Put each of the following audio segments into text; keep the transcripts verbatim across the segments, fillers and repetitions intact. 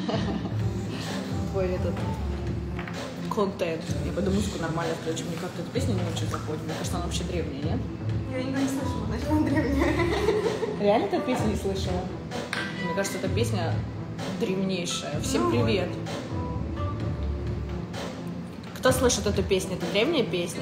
Твой этот контент. Я пойду музыку нормально включу. Мне как-то эта песня не очень заходит. Мне кажется, она вообще древняя, нет? Я никогда не слышала, значит, она древняя. Реально эту песню не слышала? Мне кажется, эта песня древнейшая. Всем привет. Кто слышит эту песню? Это древняя песня.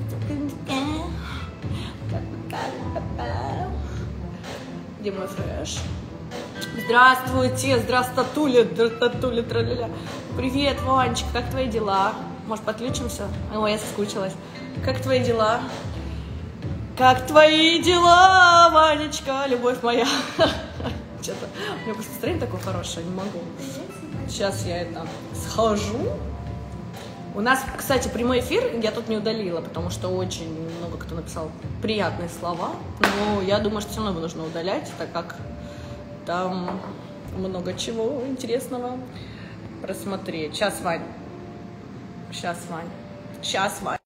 Где мой фреш? Здравствуйте, здравствуйте, здравствуйте, тра-ля-ля. Привет, Ванечка, как твои дела? Может, подключимся? Ой, я соскучилась. Как твои дела? Как твои дела, Ванечка, любовь моя? Что-то у меня просто настроение такое хорошее, не могу. Сейчас я это схожу. У нас, кстати, прямой эфир я тут не удалила, потому что очень много кто написал приятные слова. Но я думаю, что все равно его нужно удалять, так как там много чего интересного просмотреть. Сейчас, Вань. Сейчас, Вань. Сейчас, Вань.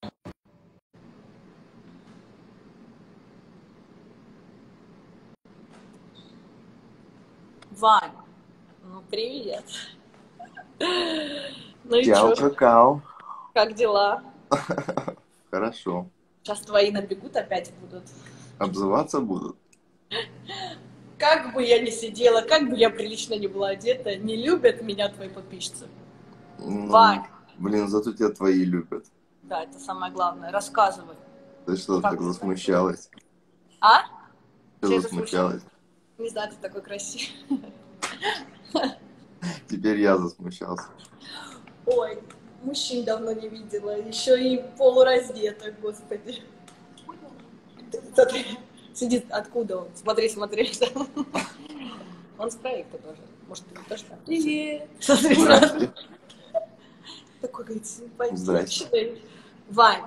Вань, ну привет. Ну и Чао, чё? какао. Как дела? Хорошо. Сейчас твои набегут опять будут. Обзываться будут? Как бы я ни сидела, как бы я прилично не была одета, не любят меня твои подписчицы. Ну, Вань. Блин, зато тебя твои любят. Да, это самое главное. Рассказывай. Ты что Как так ты? засмущалась? А? Ты Чего я засмущалась? Не знаю, ты такой красивый. Теперь я засмущался. Ой, мужчин давно не видела, еще и полураздетых, господи. Смотри, сидит, откуда он? Смотри, смотри. Он с проекта тоже. Может, ты тоже так? Привет. Смотри, Здрасте. такой, говорит, симпатичный. Здрасте. Вань.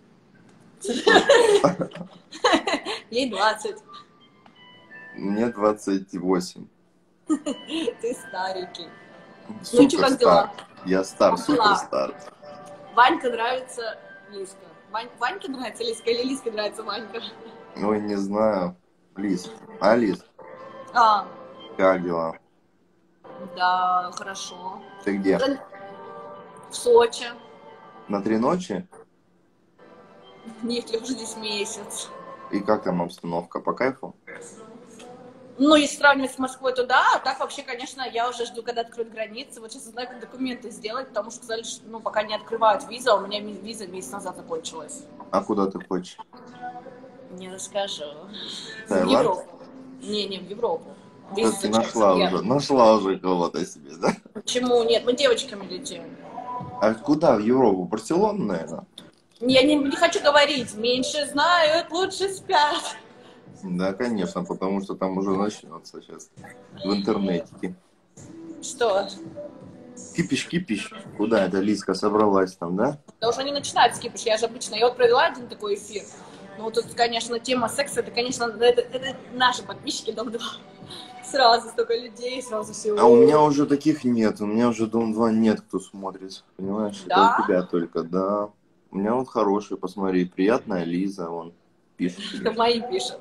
Ей двадцать. Мне двадцать восемь. Ты старенький. Супер чё, как стар. дела? Я стар, Как дела? супер стар. Ванька нравится Лиска. Вань... Ваньке нравится Лиска или Лиске нравится Ванька? Ой, не знаю. Лиз. А, Лиз, А, как дела? да, хорошо. Ты где? В Сочи. На три ночи? Нет, я уже здесь месяц. И как там обстановка? По кайфу? Ну, если сравнивать с Москвой, то да. А так вообще, конечно, я уже жду, когда откроют границы. Вот сейчас знаю, как документы сделать, потому что сказали, что ну, пока не открывают виза, у меня виза месяц назад закончилась. А куда ты хочешь? Не расскажу. В Таиланд? Европу. Не, не в Европу. Виза Что ты зачем? нашла Я- уже? Нашла уже кого-то себе, да? Почему нет? Мы девочками летим. А куда? В Европу? Барселону, наверное? Я не, не хочу говорить. Меньше знают, лучше спят. Да, конечно, потому что там уже начнется сейчас в интернете. Что? Кипиш-кипиш. Куда эта Лизка собралась там, да? Да уже не начинает скипиш. Я же обычно, я вот провела один такой эфир. Ну, вот тут, конечно, тема секса, это, конечно, это, это наши подписчики, Дом два. Сразу столько людей, сразу все. А у меня уже таких нет. У меня уже Дом два нет, кто смотрит. Понимаешь? Да? Это у тебя только, да. У меня вот хороший, посмотри, приятная Лиза, он пишет. Это мои пишут.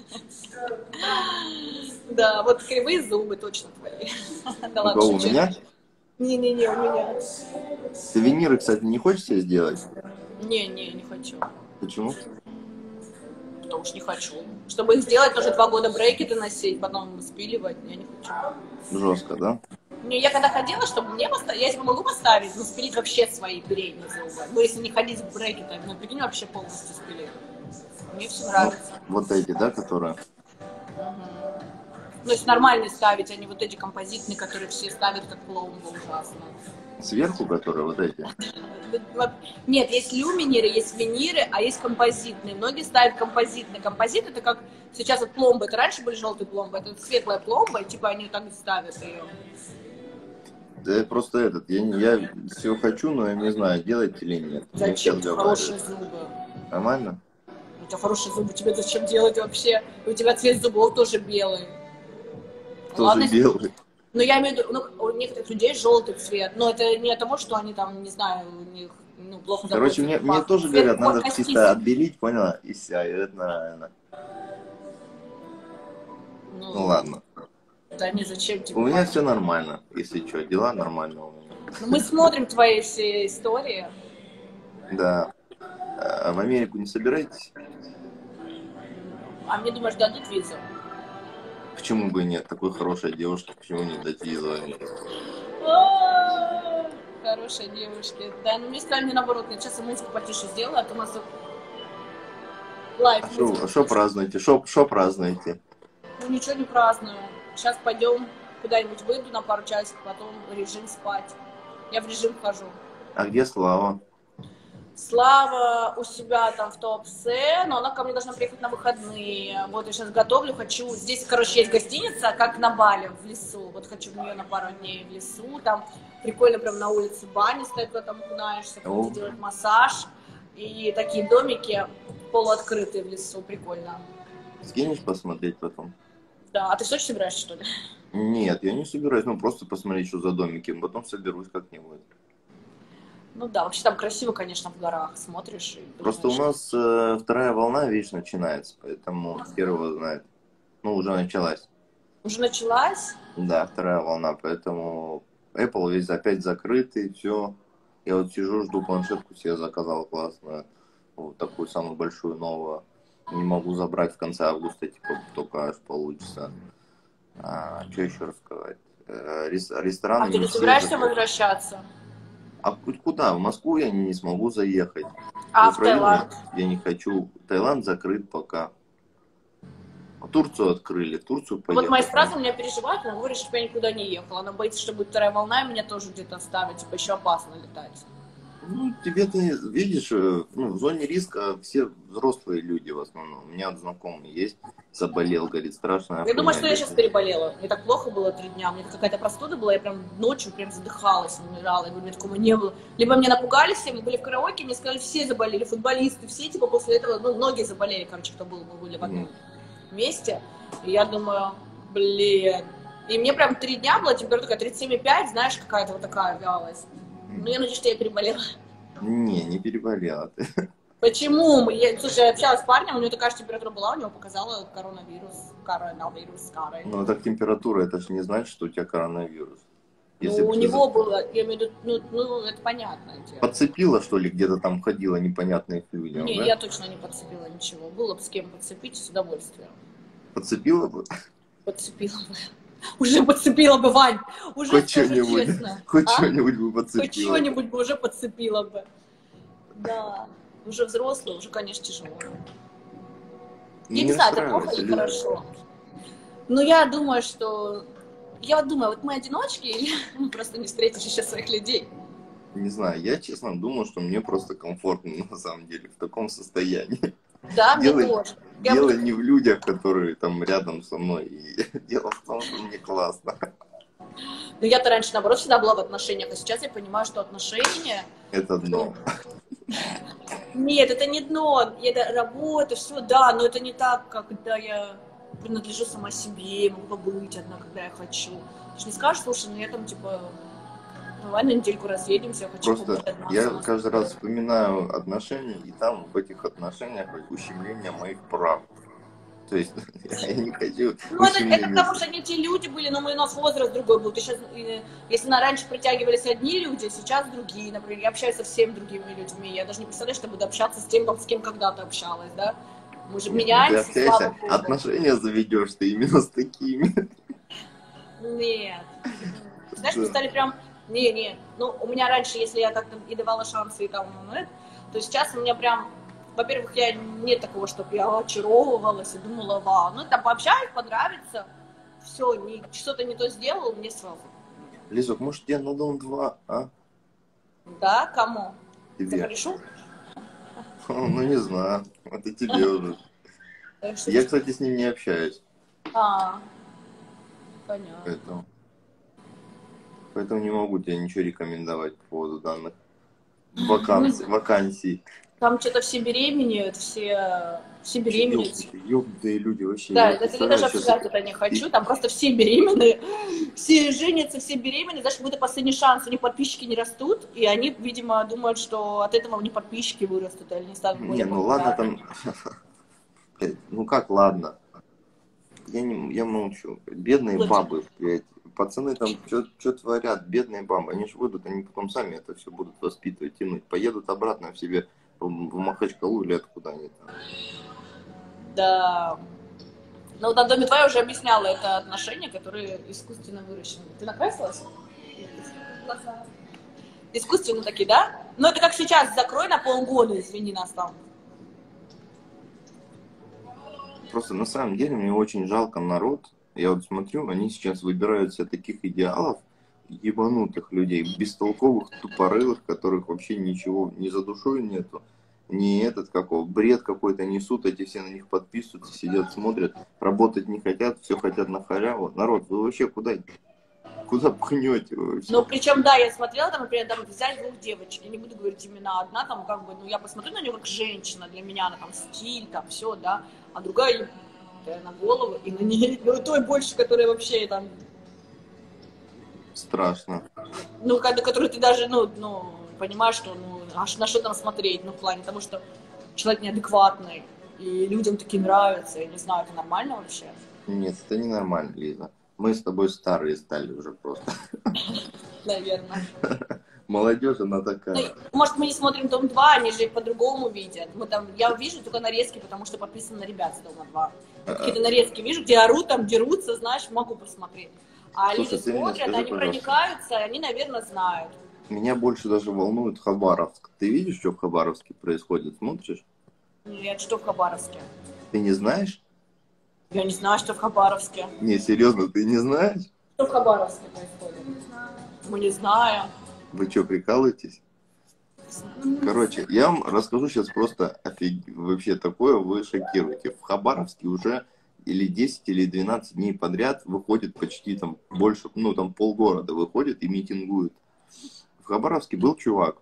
Да, вот кривые зубы точно твои. Да У ладно, кого, у шучу. меня? Не-не-не, у меня. Сувениры, кстати, не хочешь себе сделать? Не-не, не хочу. Почему? Потому что не хочу. Чтобы их сделать, нужно два года брекеты носить, потом спиливать. Я не хочу. Жестко, да? Не, я когда ходила, чтобы мне поставить, я себе могу поставить, но спилить вообще свои передние зубы. Ну, если не ходить с брекетами, ну, прикинь, вообще полностью спилить. Мне все нравится. Вот, вот эти, да, которые? Ну, если нормальные ставить, а не вот эти композитные, которые все ставят как пломбу, ужасно. Сверху, которые вот эти? Нет, есть люминеры, есть виниры, а есть композитные. Многие ставят композитные. Композит это как сейчас вот пломбы. Это раньше были желтые пломбы, это светлая пломба, и типа они так и ставят ее. Да просто этот, я, не- я все хочу, но я не знаю, делать или нет. Мне Зачем все хорошие говорят. зубы? Нормально? У тебя хорошие зубы, тебе зачем делать вообще? У тебя цвет зубов тоже белый. Тоже Ладно, если- белый. Ну, я имею в виду, ну, у некоторых людей желтый цвет, но это не от того, что они там, не знаю, у них ну, плохо Короче, мне, мне тоже Цвет говорят, надо кости чисто отбелить, поняла? И вся, и это нормально. Ну, Ну ладно. вот они зачем тебе? У меня все нормально, если что, дела нормально у меня. Ну, мы смотрим твои все истории. Да. А в Америку не собираетесь? А мне, думаешь, дадут визу? Почему бы и нет? Такой хорошей девушке, почему не дать визу? А, хорошая девушка. Да, ну мне сказали, мне наоборот, нет, сейчас я музыку потише сделаю, а то у нас тут лайф. А что празднуете? Что празднуете? Ну ничего не праздную. Сейчас пойдем куда-нибудь выйду на пару часиков, потом режим спать. Я в режим хожу. А где Слава? Слава у себя там в Туапсе, но она ко мне должна приехать на выходные. Вот я сейчас готовлю, хочу... Здесь, короче, есть гостиница, как на Бали, в лесу. Вот хочу в нее на пару дней в лесу. Там прикольно прям на улице бани стоит, когда там окунаешься, О. делать массаж. И такие домики полуоткрытые в лесу, прикольно. Скинешь посмотреть потом? Да, а ты в Сочи собираешься, что ли? Нет, я не собираюсь, ну просто посмотреть, что за домики, потом соберусь как-нибудь. Ну да, вообще там красиво, конечно, в горах смотришь. И Просто у нас э, вторая волна, видишь, начинается, поэтому первого знает. Ну, уже началась. Уже началась? Да, вторая волна, поэтому Apple весь опять закрытый, все. Я вот сижу, жду планшетку, себе заказал классную, вот такую самую большую новую. Не могу забрать в конце августа, типа, только аж получится. А, что еще рассказать? Э, рестораны. А ты не собираешься возвращаться? А куда? В Москву я не, не смогу заехать. А в в Таиланд? Я не хочу. Таиланд закрыт пока. Турцию открыли, в Турцию поехали. Вот моя сестра меня переживает, она говорит, чтобы я никуда не ехала. Она боится, что будет вторая волна, и меня тоже где-то оставить, типа еще опасно летать. Ну, тебе-то, видишь, ну, в зоне риска все взрослые люди в основном. У меня знакомый есть, заболел, говорит, страшно. Я думаю, что я сейчас переболела. Мне так плохо было три дня, у меня какая-то простуда была, я прям ночью прям задыхалась, умирала. Я говорю, мне такого не было. Либо меня напугали все, мы были в караоке, мне сказали, все заболели, футболисты, все, типа, после этого, ну, многие заболели, короче, кто был, мы были в одном mm. месте. И я думаю, блин. И мне прям три дня была температура тридцать семь и пять, знаешь, какая-то вот такая вялость. Ну, я надеюсь, что я переболела. Не, не переболела ты. Почему? Я, слушай, я общалась с парнем, у него такая же температура была, у него показала коронавирус. Коронавирус, коронавирус. Ну, так температура, это же не значит, что у тебя коронавирус. Если ну, у него за... было, я имею в виду, ну, ну, это понятное дело. Подцепила, что ли, где-то там ходила непонятных людям, Не, да? я точно не подцепила ничего. Было бы с кем подцепить, с удовольствием. Подцепила бы? Подцепила бы. Уже подцепила бы, Вань. Уже хоть скажу что-нибудь, честно. хоть а? что-нибудь бы подцепила. Хоть что-нибудь бы уже подцепила бы. Да. Уже взрослый, уже, конечно, тяжело. Я не знаю, это плохо или хорошо. Но я думаю, что... Я вот думаю, вот мы одиночки или мы просто не встретишь еще своих людей? Не знаю, я честно думаю, что мне просто комфортно на самом деле в таком состоянии. Да, дело, мне тоже. Дело я не в людях, которые там рядом со мной. И дело в том, что мне классно. Ну я-то раньше, наоборот, всегда была в отношениях, а сейчас я понимаю, что отношения... Это дно. Нет, это не дно, это работа, все, да, но это не так, когда я принадлежу сама себе, могу побыть одна, когда я хочу. Ты же не скажешь, слушай, ну я там, типа, давай на недельку разъедемся, я хочу Просто побыть одна. я каждый раз вспоминаю отношения, и там в этих отношениях ущемление моих прав. То есть я не хочу... Ну, это, это потому что не те люди были, но мы, у нас возраст другой был. Ты сейчас, если на раньше притягивались одни люди, сейчас другие. Например, я общаюсь со всеми другими людьми. Я даже не представляю, что буду общаться с тем, с кем когда-то общалась, да? Мы же меняемся, ты слава богу. Отношения заведешь ты именно с такими. Нет. Знаешь, мы стали прям... Не, не. Ну, у меня раньше, если я как-то и давала шансы, и там, ну, то сейчас у меня прям... Во-первых, я нет такого, чтобы я очаровывалась и думала, вау, ну там пообщаюсь, понравится, все, не, что-то не то сделал, мне сразу. Лизок, может тебе на дом два, а? Да, кому? Тебе. Решу? Ну не знаю, это тебе уже. Я, кстати, с ним не общаюсь. А, понятно. Поэтому, поэтому не могу тебе ничего рекомендовать по поводу данных вакансий. вакансий. Там что-то все беременеют, все, все беременеют. Ёбаные люди вообще. Да, это я даже обсуждать это не хочу, там просто все беременные, все женятся, все беременные, знаешь, будет последний шанс, у них подписчики не растут, и они, видимо, думают, что от этого у них подписчики вырастут, или не станут более Не, ну ладно там, ну как ладно, я, не, я молчу. Бедные Лучше. бабы, блядь. Пацаны там что творят, бедные бабы. Они же выйдут, они потом сами это все будут воспитывать, тянуть. Поедут обратно в себе в, в Махачкалу или откуда они там. Да. Ну, вот на Доме два я уже объясняла, это отношения, которые искусственно выращены. Ты накрасилась? Глаза. Искусственно такие, да? Ну, это как сейчас, закрой на полгода, извини нас там. Просто на самом деле мне очень жалко народ. Я вот смотрю, они сейчас выбирают себе таких идеалов, ебанутых людей, бестолковых, тупорылых, которых вообще ничего ни за душой нету, ни этот, какого, бред какой-то несут, эти все на них подписываются, сидят, смотрят, работать не хотят, все хотят на халяву. Народ, вы вообще куда, куда пхнете вы вообще? Ну, причем, да, я смотрела, там, например, там взять двух девочек, я не буду говорить имена, одна там, как бы, ну, я посмотрю на нее как женщина, для меня она там стиль, там, все, да, а другая на голову, и на ней, ну, той больше, которая вообще там, Страшно. ну, когда, которую ты даже, ну, ну, понимаешь, что, ну, аж на что там смотреть, ну, в плане того, что человек неадекватный, и людям такие нравятся, я не знаю, это нормально вообще? Нет, это ненормально, Лиза. Мы с тобой старые стали уже просто. Наверное. Молодежь, она Ну, такая. может, мы не смотрим Дом два, они же по-другому видят. Мы там, я вижу только нарезки, потому что подписаны на ребят с Дома два. Какие-то нарезки вижу, где орут, там дерутся, знаешь, могу посмотреть. А Слушай, люди ты мне смотрят, скажи, они пожалуйста. проникаются, они, наверное, знают. Меня больше даже волнует Хабаровск. Ты видишь, что в Хабаровске происходит? Смотришь? Я что в Хабаровске? Ты не знаешь? Я не знаю, что в Хабаровске. Не, серьезно, ты не знаешь? Что в Хабаровске происходит? Не знаю. Мы не знаем. Вы что, прикалываетесь? Короче, я вам расскажу сейчас просто офиг... вообще такое, вы шокируете. В Хабаровске уже или десять, или двенадцать дней подряд выходит почти там больше, ну там полгорода выходит и митингует. В Хабаровске был чувак,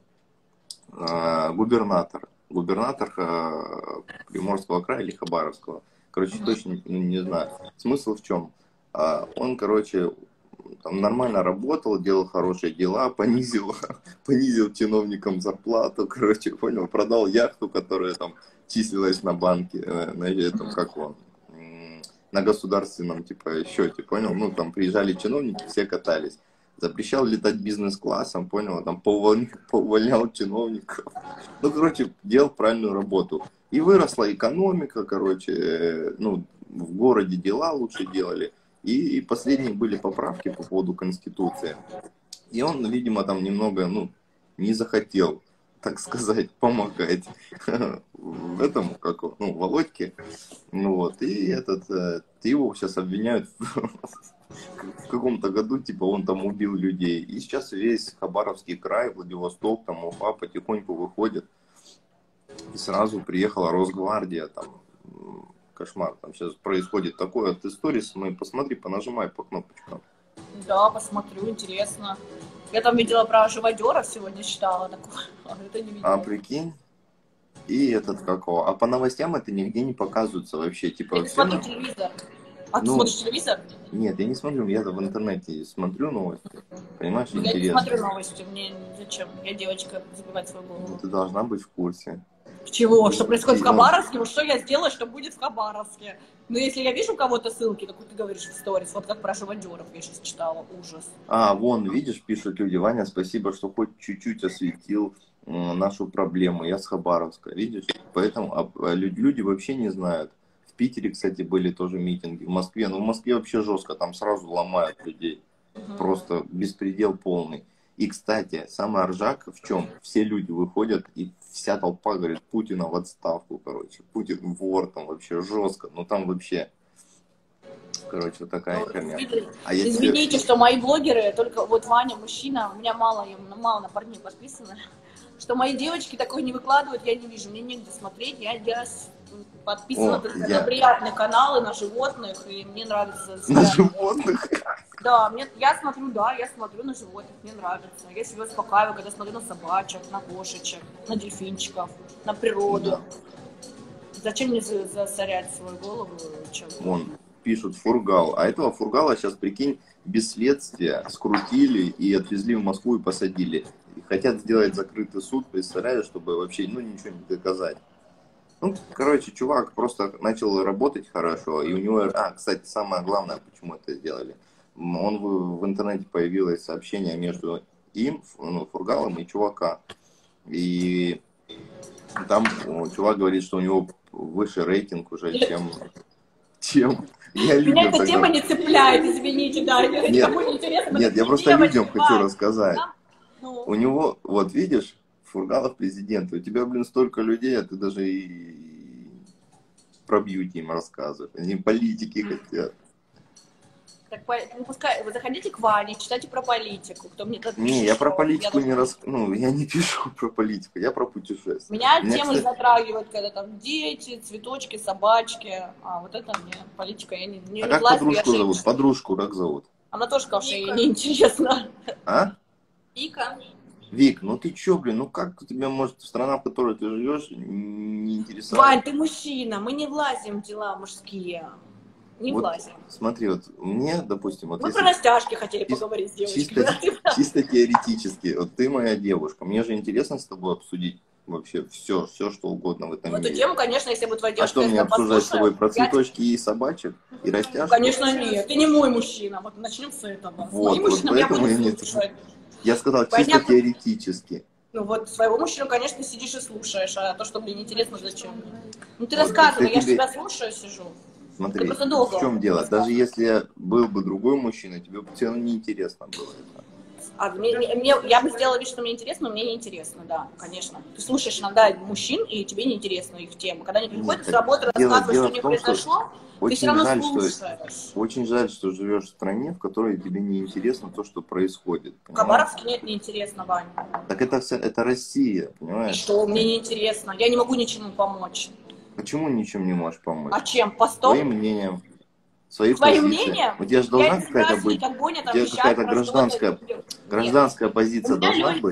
э, губернатор, губернатор э, Приморского края или Хабаровского. Короче, точно не, не знаю. Смысл в чем? Э, он, короче, там нормально работал, делал хорошие дела, понизил, понизил чиновникам зарплату, короче, понял, продал яхту, которая там числилась на банке, на этом, как он, на государственном, типа, счете, понял, ну, там приезжали чиновники, все катались, запрещал летать бизнес-классом, понял, там поувольнял, поувольнял чиновников, ну, короче, делал правильную работу, и выросла экономика, короче, ну, в городе дела лучше делали. И последние были поправки по поводу Конституции. И он, видимо, там немного, ну, не захотел, так сказать, помогать в этом, как, ну, Володьке. Ну вот, и этот, его сейчас обвиняют в каком-то году, типа, он там убил людей. И сейчас весь Хабаровский край, Владивосток, там, Уфа потихоньку выходит. И сразу приехала Росгвардия, там, кошмар, там сейчас происходит такое, ты сторис мои посмотри, понажимай по кнопочкам. Да, посмотрю, интересно. Я там видела про живодеров сегодня, читала такое, а это не видела. А прикинь, и этот какого, а по новостям это нигде не показывается вообще, типа... Я не смотрю телевизор. А ну, ты смотришь телевизор? Нет, я не смотрю, я в интернете смотрю новости, понимаешь, Я интересно. не смотрю новости, мне зачем, я девочка, забивать свою голову. Ну, ты должна быть в курсе. Чего? Что происходит в Ну, Хабаровске? Вот что я сделаю, что будет в Хабаровске? Ну, если я вижу у кого-то ссылки, как ты говоришь в сторис, вот как про живодеров я сейчас читала, ужас. А, вон, видишь, пишут люди, Ваня, спасибо, что хоть чуть-чуть осветил э, нашу проблему, я с Хабаровска, видишь? Поэтому а, а, люди, люди вообще не знают. В Питере, кстати, были тоже митинги, в Москве, но в Москве вообще жестко, там сразу ломают людей, Угу. просто беспредел полный. И, кстати, самая ржака в чем? Все люди выходят, и вся толпа говорит, Путина в отставку, короче. Путин вор, там вообще жестко. Ну там вообще, короче, вот такая херня. А я Извините, тебе... что мои блогеры, только вот Ваня, мужчина, у меня мало, я мало на парней подписано, что мои девочки такое не выкладывают, я не вижу, мне негде смотреть, я, я подписана О, только я... на приятные каналы, на животных, и мне нравится... На животных? Да, мне, я смотрю, да, я смотрю на животных, мне нравится. Я себя успокаиваю, когда смотрю на собачек, на кошечек, на дельфинчиков, на природу. Да. Зачем мне засорять свою голову чем-то? Вон, пишут фургал. А этого фургала сейчас, прикинь, без следствия скрутили и отвезли в Москву и посадили. И хотят сделать закрытый суд, представляешь, чтобы вообще, ну, ничего не доказать. Ну, короче, чувак просто начал работать хорошо, и у него... А, кстати, самое главное, почему это сделали. М, Он в, в интернете появилось сообщение между им, Ф- ну, Фургалом и чувака. И там о, чувак говорит, что у него выше рейтинг уже, чем... чем... Я Меня людям эта тема тогда... не цепляет, извините, да, Нет, никому не интересно. нет, я И просто девочки, людям хочу Вань, рассказать. нам- ну, У него, вот видишь, Фургалов президент, у тебя, блин, столько людей, а ты даже и про бьюти им рассказываешь. Они политики хотят. так, по- ну, пускай, вы заходите к Ване, читайте про политику, кто мне тут Не, пишет, я про что политику я не должна- рас... Ну, я не пишу про политику, я про путешествия. Меня Меня, темы кстати, затрагивают, когда там дети, цветочки, собачки, а вот это мне политика, я не, не а как влазь, я подружку зовут? женщина. Подружку как зовут? Она тоже сказала, что ей Вика. неинтересно. А? Вика. Вик, ну ты чё, блин, ну как тебе может страна, в которой ты живешь, не интересовать? Вань, ты мужчина, мы не влазим в дела мужские. Не Вот влазим. смотри, вот мне, допустим, вот Мы если про растяжки хотели чис- поговорить с чисто, девочкой. чисто теоретически, вот ты моя девушка, мне же интересно с тобой обсудить вообще все, все, что угодно в этом В эту мире. тему, конечно, если бы твоя А девушка что мне это обсуждать с тобой? Про послушала, я цветочки и собачек? И тебе- растяжки? Конечно, нет. Ты не мой мужчина. Вот начнем с этого. С Вот, моим вот мужчиной я поэтому буду я не- слушать. Я сказал чисто Понятно. теоретически. Ну вот, своего мужчину, конечно, сидишь и слушаешь, а то, что мне интересно, зачем? Ну ты Вот, рассказывай, ты я же тебе- тебя слушаю, сижу. Смотри, Ты просто долго в чем дело? рассказывай. Даже если был бы другой мужчина, тебе бы все равно неинтересно было это. А мне, мне- мне- я бы сделала вид, что мне интересно, но мне не интересно, да, конечно. Ты слушаешь иногда мужчин, и тебе не интересно их тема. Когда они приходят с так работы, дело- рассказывают, дело что у в них том, что произошло, ты Очень все равно жаль, что слушаешь. очень жаль, что живешь в стране, в которой тебе не интересно то, что происходит. В Понимаешь? Хабаровске нет, неинтересно, Вань. Так это вся, это Россия, И понимаешь? что, мне неинтересно, я не могу ничему помочь. Почему ничем не можешь помочь? А чем? Постом? Своим мнением, своей Твоим позицией. мнением? У тебя же Я должна из какая-то России, быть, как Боня, у там тебя вещать какая-то про что-то. гражданская, Нет. гражданская У позиция меня должна люди- быть.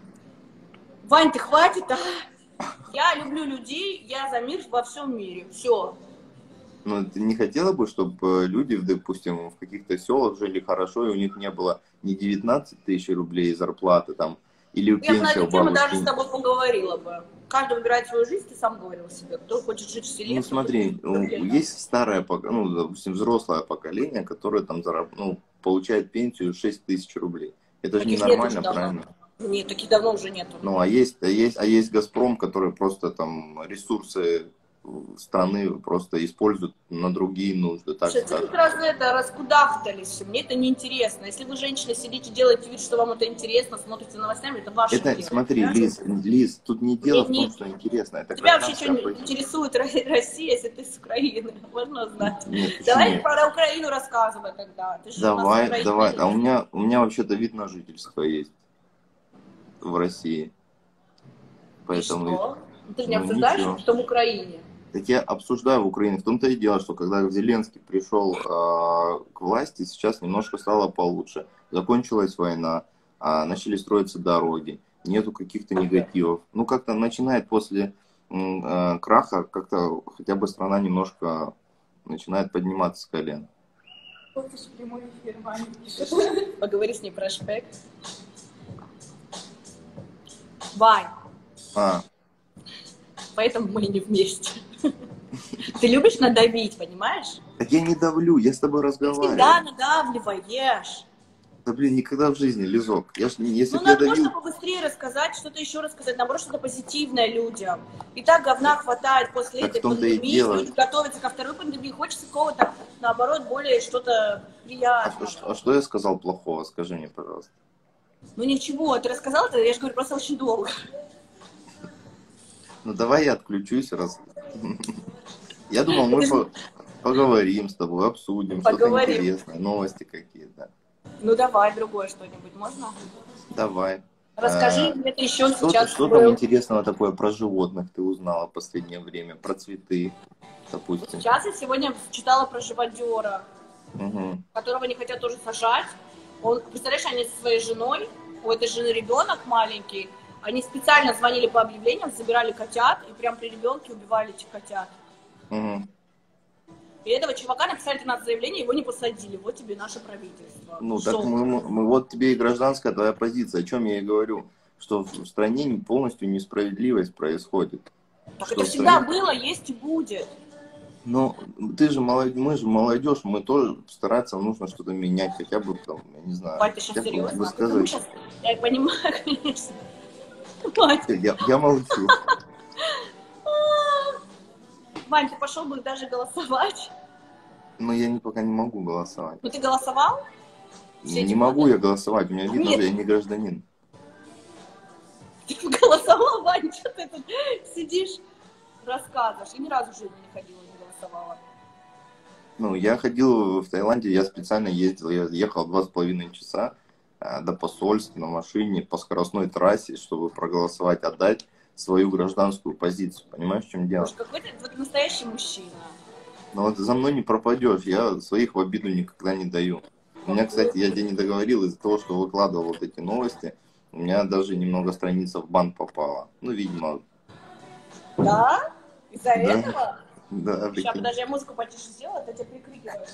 Вань, ты хватит, а? Я люблю людей, я за мир во всем мире. Все. Но ты не хотела бы, чтобы люди, допустим, в каких-то селах жили хорошо, и у них не было ни девятнадцать тысяч рублей зарплаты там, или Я бы на пенсия эту у тему даже бабушки. с тобой поговорила бы. Каждый выбирает свою жизнь, ты сам говорил себе. Кто хочет жить в селе, Ну кто смотри, хочет ну, жить в селе. есть старое, пок- ну, допустим, взрослое поколение, которое там зараб- ну, получает пенсию шесть тысяч рублей. Это же Таких нет ненормально, уже давно. правильно? Нет, таких давно уже нету. Ну, а есть, а есть, а есть Газпром, который просто там ресурсы страны просто используют на другие нужды, так Слушай, вы скажем. как раз это раскудахтались все. Мне это неинтересно. Если вы, женщина, сидите, делаете вид, что вам это интересно, смотрите за новостями, это ваше Это, дело. смотри, Понимаешь? Лиз, Лиз, тут не дело в Не- том, что интересно. Это Тебя вообще гражданская что позиция. интересует Ро- Россия, если ты с Украины? Можно узнать? Нет, почему? Давай про Украину рассказывай тогда. Ты же у нас Давай, Украина давай. есть. А у меня, у меня вообще-то вид на жительство есть в России. И Поэтому... что? Ты же не ну, обсуждаешь, ничего. что в Украине. Так я обсуждаю в Украине. В том-то и дело, что когда Зеленский пришел э, к власти, сейчас немножко стало получше. Закончилась война, э, начали строиться дороги, нету каких-то негативов. Ну, как-то начинает после м, э, краха, как-то хотя бы страна немножко начинает подниматься с колен. Хочешь прямой эфир, Ваня? Поговори с ней про шпек. Вань, А, поэтому мы и не вместе. Ты любишь надавить, понимаешь? так я не давлю, я с тобой Ты разговариваю. всегда надавливаешь. Да блин, никогда в жизни, Лизок. Я ж, не- если Ну, бы я надо давил, можно побыстрее рассказать, что-то еще рассказать, наоборот, что-то позитивное людям. И так говна хватает после Так в этой том-то и пандемии, дело. люди готовятся ко второй пандемии, хочется какого-то, наоборот, более что-то а, приятного. что, а что я сказал плохого, скажи мне, пожалуйста. Ну ничего, ты рассказал это, я же говорю, просто очень долго. Ну давай я отключусь, раз. Я думал, мы по- поговорим с тобой, обсудим что-то Поговорим. интересное, новости какие-то. Ну давай другое что-нибудь, можно? Давай. Расскажи, А, где ты еще Что, сейчас что там был. интересного такое про животных ты узнала в последнее время? Про цветы, допустим. Сейчас я сегодня читала про живодера, Угу. которого не хотят тоже сажать. Он, представляешь, они со своей женой, у этой жены ребенок маленький, они специально звонили по объявлениям, забирали котят и прям при ребенке убивали этих котят. Угу. И этого чувака написали тринадцать заявлений, его не посадили. Вот тебе наше правительство. Ну, Что? так мы, мы- мы- вот тебе и гражданская твоя позиция. О чем я и говорю. Что в стране не- полностью несправедливость происходит. Так что это в всегда стране... было, есть и будет. Но ты же молодежь, мы же молодежь, мы тоже стараться нужно что-то менять, хотя бы там, я не знаю, Вань, ты сейчас хотя бы серьезно? Ты кому высказывать. сейчас? Я понимаю, конечно. Вань, Я, я молчу. Вань, ты пошел бы даже голосовать? Но я не, пока не могу голосовать. Ну ты голосовал все эти Не могу годы? я голосовать, у меня видно, Нет. что я не гражданин. Ты голосовал, Вань, что ты тут сидишь, рассказываешь? Я ни разу в жизни не ходила, не голосовала. Ну, я ходил в Таиланде, я специально ездил, я ехал два с половиной часа э, до посольства на машине по скоростной трассе, чтобы проголосовать, отдать свою гражданскую позицию. Понимаешь, в чем дело? Боже, какой ты вот настоящий мужчина. Но вот за мной не пропадешь, я своих в обиду никогда не даю. У меня, кстати, я тебе не договорил, из-за того, что выкладывал вот эти новости, у меня даже немного страница в бан попала. Ну, видимо. Да? Из-за Да. этого? Да, Сейчас, прикинь. подожди, я музыку потише сделаю, а то тебя прикрикиваю.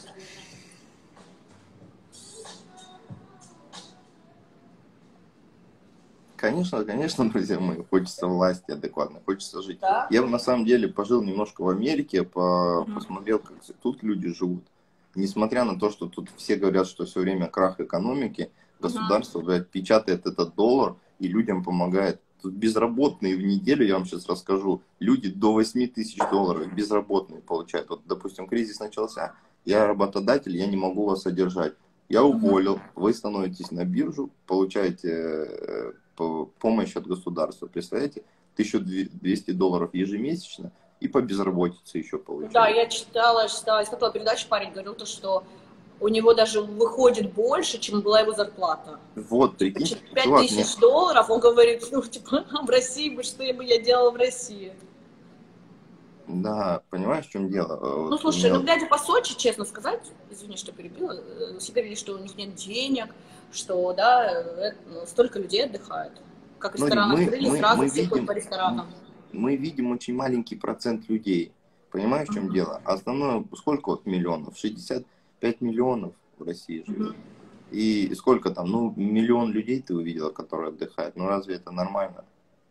Конечно, конечно, друзья мои, хочется власти адекватно, хочется жить. Да? Я на самом деле пожил немножко в Америке, по, Мгм. посмотрел, как тут люди живут. Несмотря на то, что тут все говорят, что все время крах экономики, государство, блядь, печатает этот доллар и людям помогает. Тут безработные в неделю, я вам сейчас расскажу, люди до восьми тысяч долларов безработные получают. Вот, допустим, кризис начался, я работодатель, я не могу вас содержать. Я уволил, вы становитесь на биржу, получаете э, по- помощь от государства, представляете, тысяча двести долларов ежемесячно и по безработице еще получаете. Да, я читала, читала, я смотрела передачу, парень говорил, то, что у него даже выходит больше, чем была его зарплата. Вот, прикинь, Пять чувак, тысяч мне- долларов, он говорит, ну, типа, в России бы, что бы я делала в России? да, понимаешь, в чем дело? Э, Ну, вот у слушай, меня ну, вот- глядя по Сочи, честно сказать, извини, что перебила, э, все говорили, что у них нет денег, что, да, э, ну, столько людей отдыхают. Как Смотри, рестораны мы- открыли, мы- сразу мы все ходят видим- по ресторанам. мы видим очень маленький процент людей. Понимаешь, в чем Мгм. дело? Основное, сколько вот миллионов? шестьдесят пять миллионов в России живет. И сколько там? Ну, миллион людей ты увидела, которые отдыхают. Ну, разве это нормально?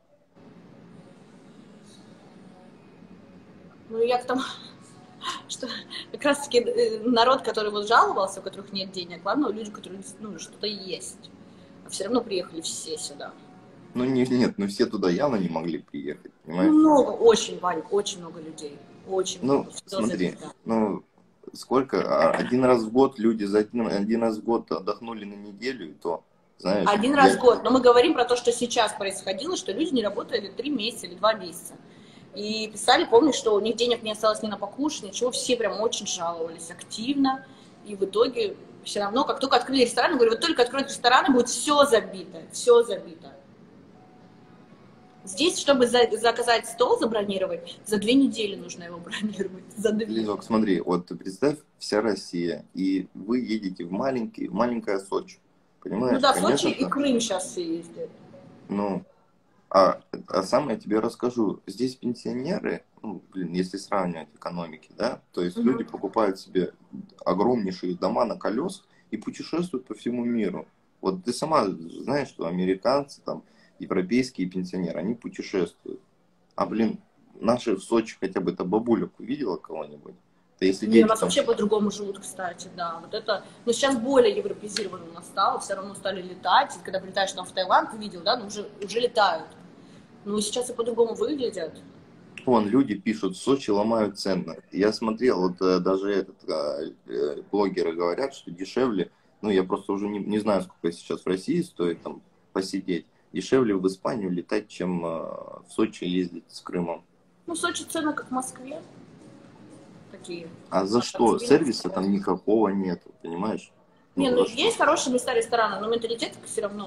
Ну, я к тому, что как раз-таки э, народ, который вот жаловался, у которых нет денег, ладно, люди, у которых, ну, что-то есть, а все равно приехали все сюда. Ну, не, нет, ну все туда явно не могли приехать, Ну, понимаешь? много, очень, Вань, очень много людей. Очень Ну, много. Все за смотри, это. ну, сколько? а, Один раз в год люди за один, один раз в год отдохнули на неделю, и то, знаешь... Один я- раз в год. Но мы говорим про то, что сейчас происходило, что люди не работали три месяца или два месяца. И писали, помнишь, что у них денег не осталось ни на покушать, ничего, все прям очень жаловались активно. И в итоге все равно, как только открыли рестораны, говорю, вот только откроют рестораны, будет все забито, все забито. Здесь, чтобы за- заказать стол, забронировать, за две недели нужно его бронировать. За две. Лизок, смотри, вот ты представь, вся Россия, и вы едете в маленький, в маленькое Сочи, понимаешь? Ну да, Конечно, Сочи и там, Крым сейчас все ездят. ну, а, а сам я тебе расскажу, здесь пенсионеры, ну, блин, если сравнивать экономики, да, то есть Мгм. люди покупают себе огромнейшие дома на колесах и путешествуют по всему миру. Вот ты сама знаешь, что американцы, там, европейские пенсионеры, они путешествуют. А, блин, наши в Сочи хотя бы это бабулек увидела кого-нибудь? Да если Не, дети у нас там- вообще по-другому живут, кстати, да. Вот это, но сейчас более европезировано у нас стало, все равно стали летать. И когда прилетаешь там в Таиланд, ты видел, да, ну уже, уже летают. Ну сейчас и по-другому выглядят. Вон, люди пишут, в Сочи ломают цены. Я смотрел, вот э, даже этот, э, э, блогеры говорят, что дешевле, ну я просто уже не, не знаю, сколько сейчас в России стоит там посидеть, дешевле в Испанию летать, чем э, в Сочи ездить с Крымом. Ну, в Сочи цены, как в Москве. Такие. А за А что? тебе Сервиса не там никакого нету, понимаешь? Не, Ну, ну за что? есть хорошие места рестораны, но менталитет все равно.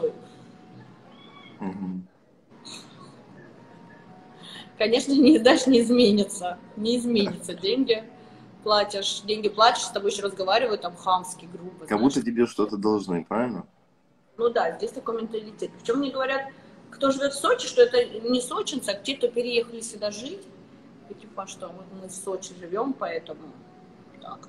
Мгм. Конечно, не, даже не изменится. Не изменится. Деньги платишь, деньги платишь, с тобой еще разговаривают там хамски, грубо. Как знаешь. будто тебе что-то должны, правильно? Ну да, здесь такой менталитет. Причем мне говорят, кто живет в Сочи, что это не сочинцы, а те, кто переехали сюда жить. И типа, что вот мы в Сочи живем, поэтому так.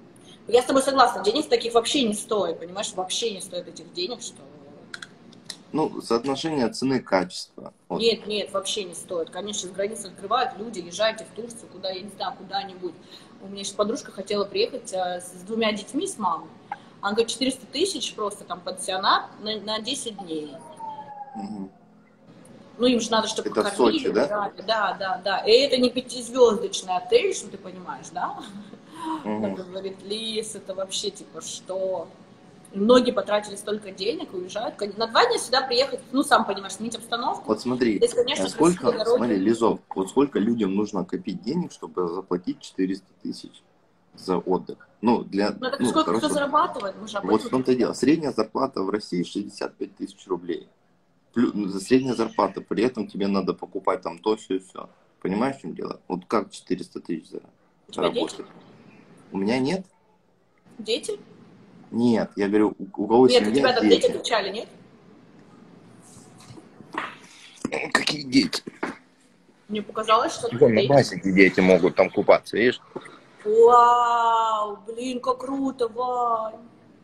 Я с тобой согласна, денег таких вообще не стоит, понимаешь, вообще не стоит этих денег, что... Ну, соотношение цены-качества. Вот. Нет, нет, вообще не стоит. Конечно, с границы открывают люди, езжайте в Турцию, куда, я не знаю, куда-нибудь. У меня сейчас подружка хотела приехать а, с двумя детьми, с мамой. Она говорит, четыреста тысяч просто там пансионат на, на десять дней. Угу. Ну, им же надо, чтобы это кормили. в Сочи, да? Да, да, да, да. И это не пятизвездочный отель, что ты понимаешь, да? Угу. Как говорит Лис, это вообще типа что... Многие потратили столько денег и уезжают. На два дня сюда приехать, ну, сам понимаешь, сменить обстановку. Вот смотри, Здесь, конечно, сколько, дороги. смотри, Лизов, вот сколько людям нужно копить денег, чтобы заплатить четыреста тысяч за отдых? Ну, для... Ну, так ну, сколько хорошо. кто зарабатывает? Мы же об Вот этом в том-то и дело. Средняя зарплата в России шестьдесят пять тысяч рублей. Плюс, средняя зарплата, при этом тебе надо покупать там то, все, все. Понимаешь, в чем дело? Вот как четыреста тысяч заработать? У меня нет? Дети? Нет, я говорю, у, у кого нет, семья, у тебя там дети. дети кричали, нет? Какие дети? Мне показалось, что... Вон на басике дети могут там купаться, видишь? Вау, блин, как круто, Вань.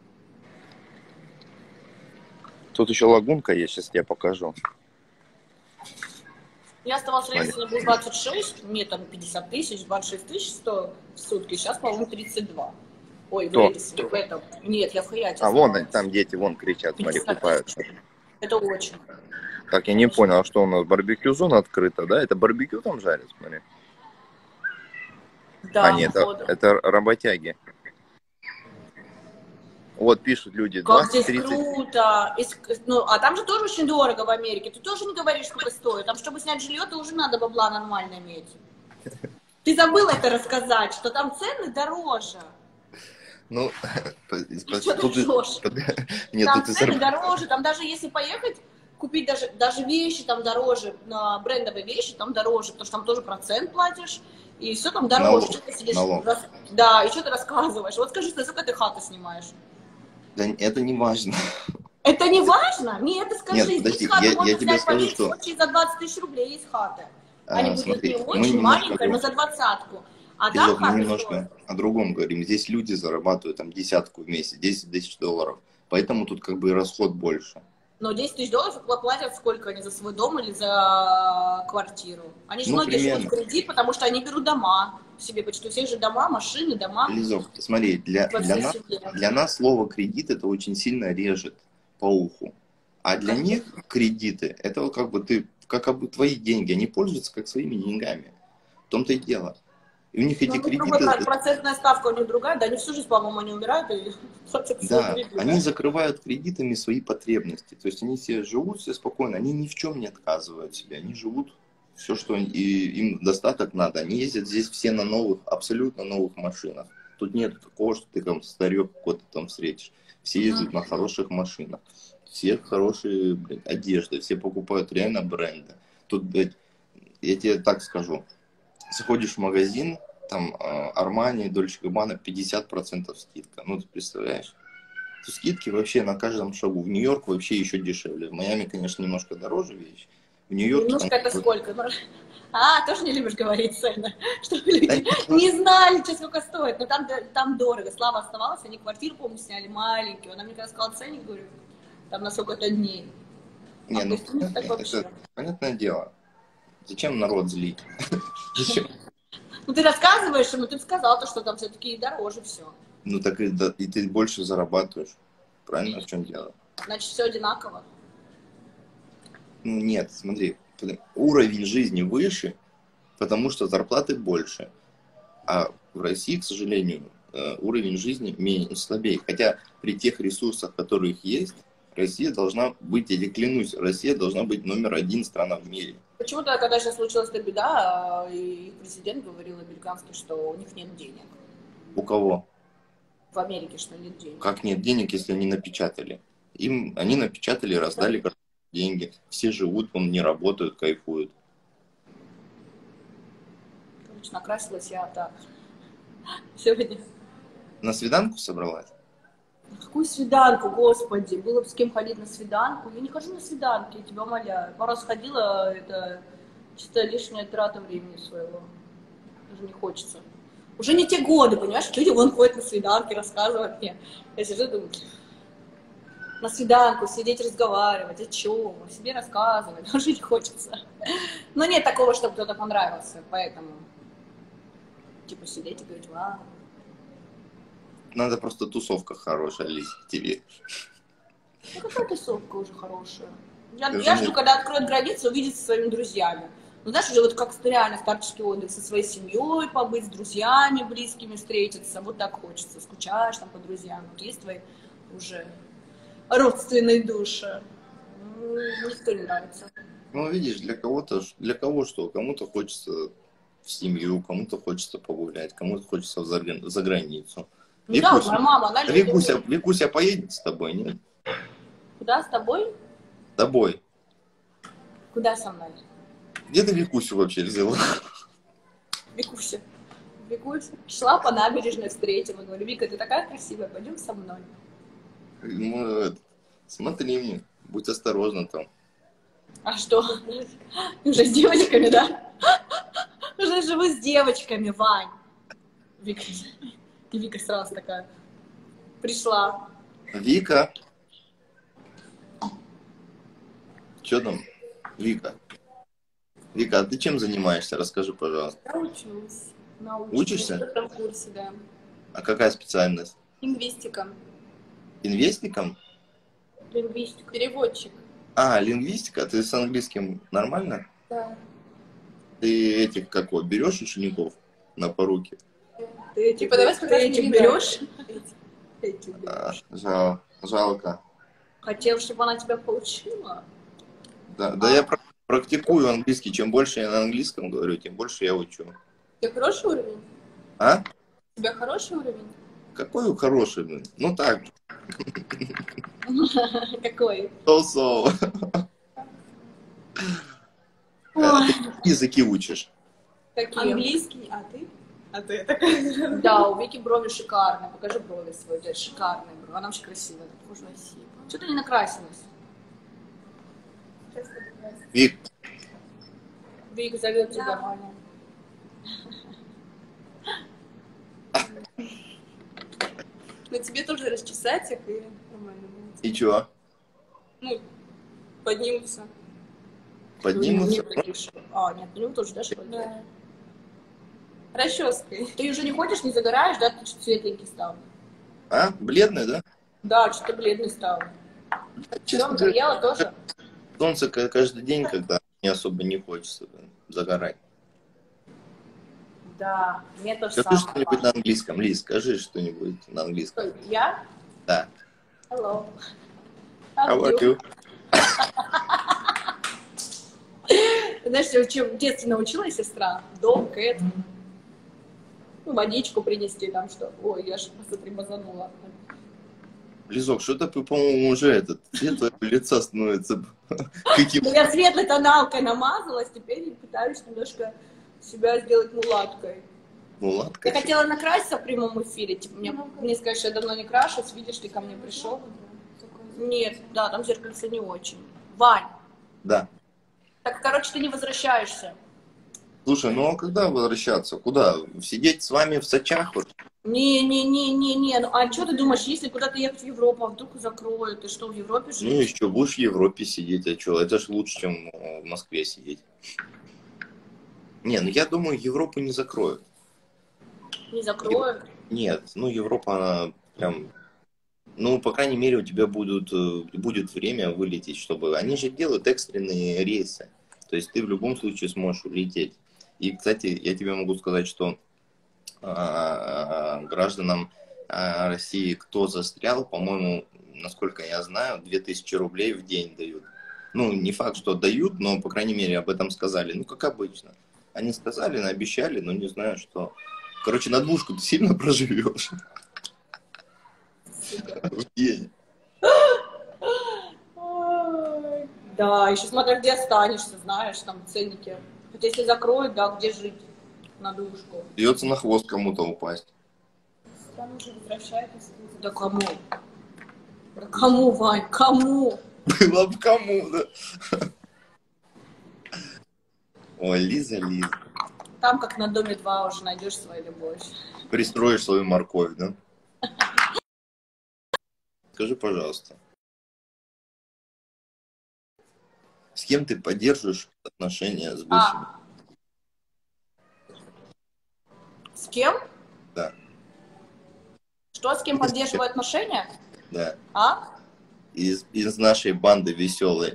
Тут еще лагунка есть, сейчас тебе покажу. Я оставалась в рейсе, был двадцать шесть, мне там пятьдесят тысяч, двадцать шесть тысяч сто в сутки, сейчас, по-моему, тридцать два. Ой, в рейсе, в этом. Нет, я в Хаяте. А вон там дети, вон кричат, смотри, купаются. Это очень. Так, я не понял, что у нас барбекю-зона открыта, да? Это барбекю там жарят, смотри. Да, а, нет, это, это работяги. Вот пишут люди, как здесь тридцать. круто. Ну, а там же тоже очень дорого в Америке. Ты тоже не говоришь, сколько стоит. Там, чтобы снять жилье, то уже надо бабла нормально иметь. Ты забыл это рассказать, что там цены дороже. Ну, что ты ржешь? Нет, там тут цены дороже, там даже если поехать, купить даже, даже вещи там дороже, на брендовые вещи там дороже, потому что там тоже процент платишь, и все там дороже. Налог, что ты сидишь, налог. Рас... Да, и что ты рассказываешь? Вот скажи, сколько ты хату снимаешь? Да это не важно. Это не важно? Нет, ты скажи, Нет, подожди, здесь хату я, можно я тебе снять скажу, по что... Сочи за двадцать тысяч рублей есть хата. А, Они будут смотри, не мы очень немножко маленькая, но друг- за двадцатку. А Лизок, там мы немножко стоит. о другом говорим. Здесь люди зарабатывают там десятку в месяц, десять тысяч долларов. Поэтому тут как бы расход больше. Но десять тысяч долларов платят сколько они за свой дом или за квартиру? Они же Ну, многие примерно. живут в кредит, потому что они берут дома себе, почти у всех же дома, машины, дома. Лизок, смотри, для, Во для, всей нас, семье. для нас слово кредит это очень сильно режет по уху. А для них кредиты, это вот как бы ты, как бы твои деньги, они пользуются как своими деньгами. В том-то и дело. И у них эти Ну, кредиты... другая, процентная ставка у них другая, да, они всю жизнь, по-моему, они умирают и платят свой Да, кредит, они да? закрывают кредитами свои потребности. То есть они все живут, все спокойно, они ни в чем не отказывают себе. Они живут все, что они- и им достаток надо. Они ездят здесь все на новых, абсолютно новых машинах. Тут нет такого, что ты там старек какой-то там встретишь. Все ездят на хороших машинах. Все хорошие, блядь, одежды, все покупают реально бренды. Тут, блядь, я тебе так скажу. Заходишь в магазин, там Армани, Дольче Габбана пятьдесят процентов скидка. Ну, ты представляешь? То скидки вообще на каждом шагу. В Нью-Йорк вообще еще дешевле. В Майами, конечно, немножко дороже вещь. В Нью-Йорке... Немножко там- это сколько? Ну, А, тоже не любишь говорить цены, чтобы люди Да. не знали, что сколько стоит. Но там, там дорого. Слава оставалась, они квартиру, помню, сняли маленькую. Она мне когда сказала ценник, говорю, там на сколько-то дней. Не, А ну, то есть, ну, так это, вообще. понятное дело. Зачем народ злить? Зачем? Ну ты рассказываешь, но ты бы сказал, то, что там все-таки дороже все. Ну так и, да, и ты больше зарабатываешь. Правильно, в чем дело? Значит, все одинаково. Ну нет, смотри, уровень жизни выше, потому что зарплаты больше. А в России, к сожалению, э, уровень жизни менее, слабее. Хотя при тех ресурсах, которые есть, Россия должна быть, я тебе клянусь, Россия должна быть номер один страна в мире. Почему-то, когда сейчас случилась эта беда, и их президент говорил американский, что у них нет денег. У кого? В Америке, что нет денег. Как нет денег, если они напечатали? Им, они напечатали, раздали деньги. Все живут, он не работают, кайфуют. Короче, накрасилась я так. Сегодня. На свиданку собралась? Какую свиданку, господи, было бы с кем ходить на свиданку. Я не хожу на свиданки, я тебя умоляю. Пару раз ходила, это чисто лишняя трата времени своего. Даже не хочется. Уже не те годы, понимаешь? Люди вон ходят на свиданки, рассказывают мне. Я сижу и думаю, на свиданку сидеть, разговаривать, о чем, о себе рассказывать, жить хочется. Но нет такого, чтобы кто-то понравился, поэтому, типа, сидеть и говорить, вау. Надо просто тусовка хорошая, Лиз, тебе. Ну какая тусовка уже хорошая? Я, Даже я нет. жду, когда откроют границы, увидеться со своими друзьями. Ну, знаешь, уже вот как реально старческий отдых, со своей семьей побыть, с друзьями близкими встретиться. Вот так хочется. Скучаешь там по друзьям. Есть твои уже родственные души. Ну, никто не нравится. Ну, видишь, для кого-то, для кого что? Кому-то хочется в семью, кому-то хочется погулять, кому-то хочется за, за границу. Ну да, вот моя мама, она любит. Викуся, Викуся поедет с тобой, нет? Куда, с тобой? С тобой. Куда со мной? Где ты Викусю вообще взяла? Викуся. Викуся. Шла по набережной, встретила. Говорю, Вика, ты такая красивая, пойдем со мной. Ну, это, смотри мне, будь осторожна там. А что? Уже с девочками, да? Уже живу с девочками, Вань. Вика. И Вика сразу такая пришла. Вика. Что там? Вика. Вика, а ты чем занимаешься? Расскажи, пожалуйста. Я учусь. На Учишься? На втором курсе, да. А какая специальность? Лингвистика. Инвестиком? Лингвистика. Переводчик. А, лингвистика? Ты с английским нормально? Да. Ты этих, как вот, берешь учеников на поруки? Ты этих, Типа, давай ты сказать, этих не берешь? Эти. Этих А, берешь. жал, жалко. Хотел, чтобы она тебя поучила? Да, да я пр- практикую английский. Чем больше я на английском говорю, тем больше я учу. У тебя хороший уровень? А? У тебя хороший уровень? Какой хороший, блин. Ну так, Какой? so-so. А ты какие языки учишь? Какие? Английский, а ты? А ты такая. Да, у Вики брови шикарные. Покажи брови свои, у тебя шикарные брови. Она очень красивая. Спасибо. Что ты не накрасилась? Сейчас подкрасим. Вик, Вика зовет Да. тебя, Ваня. Но тебе тоже расчесать их и нормально будет. и чё? Ну, поднимутся. Поднимутся? Нет таких шо- А, нет, ну тоже, да, что ли? Да. Расческой. Ты уже не ходишь, не загораешь, да? Ты что-то светленький стал. А? Бледный, да? Да, что-то бледный стал. Честно Все, говоря, надоело тоже? солнце ка- каждый день, когда не особо не хочется да, загорать. Да, мне тоже Скажи самое. что-нибудь на английском. Лиз, скажи что-нибудь на английском. Что, Я? Да. Hello. How are you? Знаешь, чем в детстве научилась сестра? Dog, cat. Ну, водичку принести там что. Ой, я ж, посмотри, базанула. Лизок, что-то ты, по-моему, уже этот цвет твоего лица становится каким. Ну, я светлой тоналкой намазалась, теперь пытаюсь немножко себя сделать мулаткой. Ну, Я ладно. хотела накраситься в прямом эфире. Типа, мне, мне сказали, что я давно не крашусь. Видишь, ты ко мне пришел. Нет, да, там зеркальце не очень. Вань, Да. так, короче, ты не возвращаешься. Слушай, ну а когда возвращаться? Куда? Сидеть с вами в Сочах? Вот? Не-не-не-не-не. Ну, а что ты думаешь, если куда-то ехать в Европу, а вдруг закроют? Ты что, в Европе Ну жить? еще будешь в Европе сидеть, а что? Это же лучше, чем э, в Москве сидеть. Не, ну я думаю, Европу не закроют. Не закроют? Нет, ну Европа, она прям... Ну, по крайней мере, у тебя будут, э, будет время вылететь, чтобы... Они же делают экстренные рейсы. То есть ты в любом случае сможешь улететь. И, кстати, я тебе могу сказать, что а, гражданам а, России, кто застрял, по-моему, насколько я знаю, две тысячи рублей в день дают. Ну, не факт, что дают, но, по крайней мере, об этом сказали. Ну, как обычно. Они сказали, наобещали, но не знаю, что... Короче, на двушку ты сильно проживешь в день. Ой. Да, еще смотря где останешься, знаешь, там ценники. Хотя если закроют, да, где жить на душку? Придется на хвост кому-то упасть. Там уже возвращайтесь. Да кому? Да кому, Вань, кому? Было бы кому, да? Ой, Лиза, Лиза. Там, как на Доме два, уже найдешь свою любовь. Пристроишь свою морковь, да? Скажи, пожалуйста, С кем ты поддерживаешь отношения с бывшими? А, с кем? Да. Что, с кем поддерживаю отношения? Да. А? Из, из нашей банды веселой.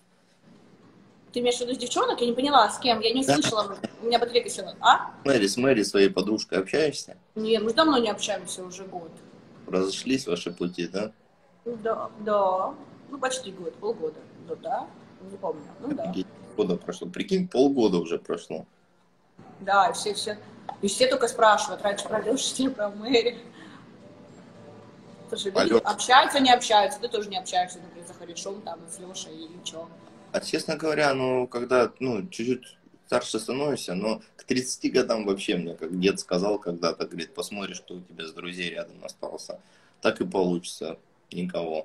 Ты имеешь в виду девчонок? Я не поняла, с кем? Я не услышала. У меня батарейка села. А? Мэри, с Мэри, своей подружкой, общаешься? Нет, мы же давно не общаемся, уже год. Разошлись ваши пути, да? Да, да. Ну, почти год, полгода. Ну, да, не помню. Ну, да. Года прошло. Прикинь, полгода уже прошло. Да, и все, все, и все только спрашивают, раньше про Лешу, теперь про Мэри. Слушай, люди общаются, не общаются, ты тоже не общаешься, например, за Харишом, там, с Лешей, и ничего. А, честно говоря, ну, когда, ну, чуть-чуть старше становишься, но к тридцати годам вообще мне, как дед сказал когда-то, говорит, посмотришь, что у тебя с друзей рядом остался. Так и получится. Никого.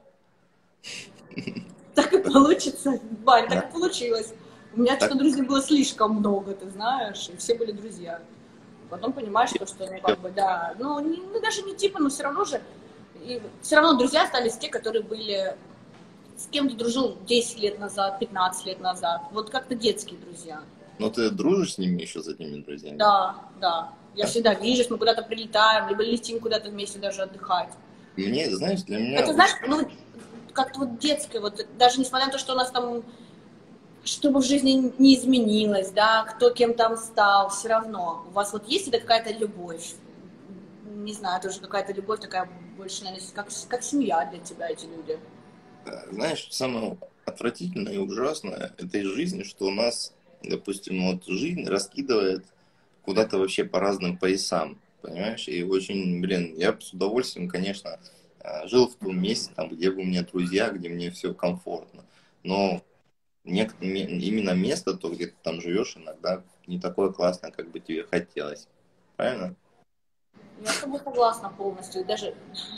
Так и получится, Бань, так и получилось. У меня что-то друзей было слишком много, ты знаешь, и все были друзья. Потом понимаешь, что, что ну, как бы, да, ну, не, ну, даже не типа, но все равно же, и все равно друзья остались те, которые были, с кем ты дружил десять лет назад, пятнадцать лет назад, вот как-то детские друзья. Но ты дружишь с ними еще, с этими друзьями? Да, да, я всегда вижу, мы куда-то прилетаем, либо летим куда-то вместе даже отдыхать. Мне, знаешь, для меня... Это, знаешь, ну, как-то вот детское, вот, даже несмотря на то, что у нас там, чтобы в жизни не изменилось, да, кто кем там стал, все равно. У вас вот есть это какая-то любовь, не знаю, это уже какая-то любовь такая больше, наверное, как, как семья для тебя, эти люди. Знаешь, самое отвратительное и ужасное этой жизни, что у нас, допустим, вот жизнь раскидывает куда-то вообще по разным поясам, понимаешь? И очень, блин, я с удовольствием, конечно, жил в том месте, там, где у меня друзья, где мне все комфортно. Но нек- именно место, то, где ты там живешь, иногда не такое классное, как бы тебе хотелось. Правильно? Я с тобой согласна полностью. И даже...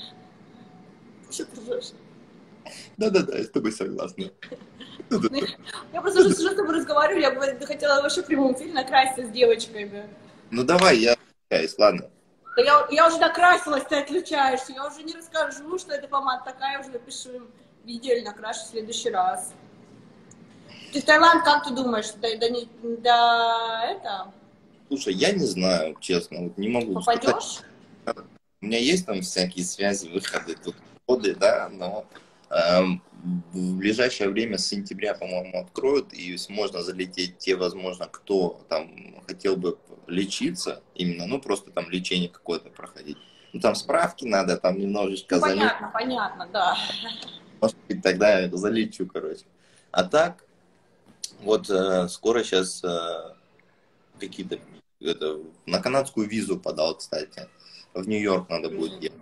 Что ты ржешь? Да-да-да, я с тобой согласна. Я просто уже сижу с тобой разговариваю, я бы хотела вообще в прямом эфире накраситься с девочками. Ну давай, я отключаюсь, ладно. Да я, я уже накрасилась, ты отключаешься. Я уже не расскажу, что это помада такая, уже напишу неделю накрашу в следующий раз. Ты в Таиланд, как ты думаешь, да, да, не, да это... Слушай, я не знаю, честно, вот не могу Попадешь? сказать. У меня есть там всякие связи, выходы, тут ходы, да, но эм, в ближайшее время с сентября, по-моему, откроют, и можно залететь те, возможно, кто там хотел бы лечиться именно, ну, просто там лечение какое-то проходить. Ну, там справки надо, там немножечко Ну, залить. понятно, понятно, да. Может быть, тогда я залечу, короче. А так, вот э, скоро сейчас э, какие-то, это, на канадскую визу подал, кстати. В Нью-Йорк надо будет ехать.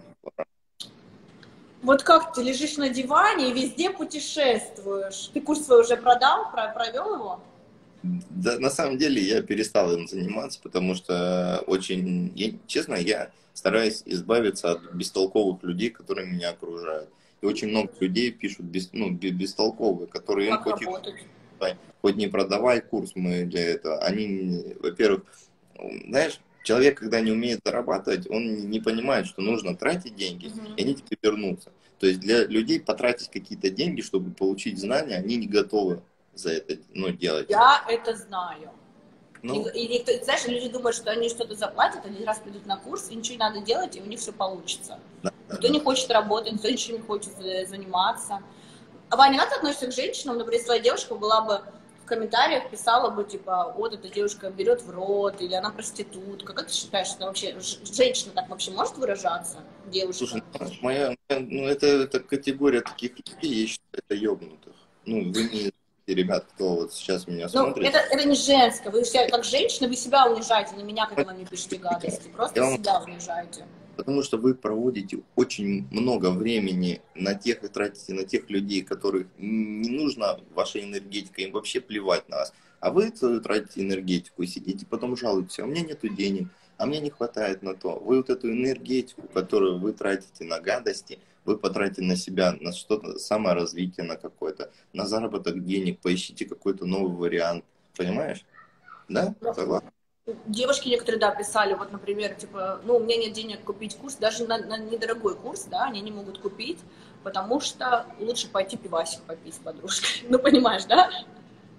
Вот как ты лежишь на диване и везде путешествуешь? Ты курс свой уже продал, провел его? Да, на самом деле я перестал им заниматься, потому что очень, я, честно, я стараюсь избавиться от бестолковых людей, которые меня окружают. И очень много людей пишут без, ну, бестолковые, которые им хоть, и, хоть не продавай курс мы для этого. Они, во-первых, знаешь, человек, когда не умеет зарабатывать, он не понимает, что нужно тратить деньги, mm-hmm. и они тебе вернутся. То есть для людей потратить какие-то деньги, чтобы получить знания, они не готовы за это, ну, делать. Я это знаю. Ну, и, и, и, знаешь, люди думают, что они что-то заплатят, они раз придут на курс, и ничего не надо делать, и у них все получится. Да, никто да. не хочет работать, никто ничем не хочет заниматься. А Ваня, как ты относишься к женщинам? Например, твоя девушка была бы в комментариях, писала бы, типа, вот эта девушка берет в рот, или она проститутка. Как ты считаешь, что вообще женщина так вообще может выражаться? Девушка? Слушай, моя, ну, это, это категория таких людей, я считаю, это ёбнутых. Ну, вы не... ребят, кто вот сейчас меня смотрит. Ну, это, это не женское. Вы себя, как женщина, вы себя унижаете, не меня, когда вы мне пишете гадости. Просто вам... себя унижаете. Потому что вы проводите очень много времени на тех и тратите на тех людей, которых не нужна ваша энергетика, им вообще плевать на вас. А вы тратите энергетику и сидите, потом жалуетесь, а у меня нету денег, а мне не хватает на то. Вы вот эту энергетику, которую вы тратите на гадости, вы потратите на себя, на что-то, саморазвитие на какое-то, на заработок денег, поищите какой-то новый вариант. Понимаешь? Да? Согласна? Девушки некоторые, да, писали, вот, например, типа, ну, у меня нет денег купить курс, даже на, на недорогой курс, да, они не могут купить, потому что лучше пойти пивасик попить с подружкой. Ну, понимаешь, да?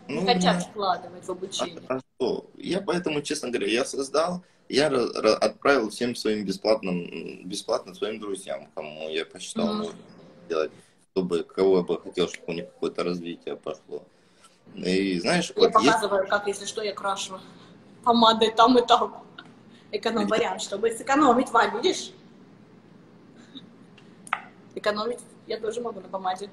Не Ну, хотят ну, вкладывать в а, обучение. а что? Я поэтому, честно говоря, я создал, я ра- ра- отправил всем своим бесплатным, бесплатно своим друзьям, кому я посчитал Мгм. нужно делать, чтобы, кого я бы хотел, чтобы у них какое-то развитие пошло. И знаешь, Я вот есть, показываю, как, если что, я крашу помадой там и там. Эконом-вариант, чтобы сэкономить, Вань, видишь? Экономить я тоже могу на помаде.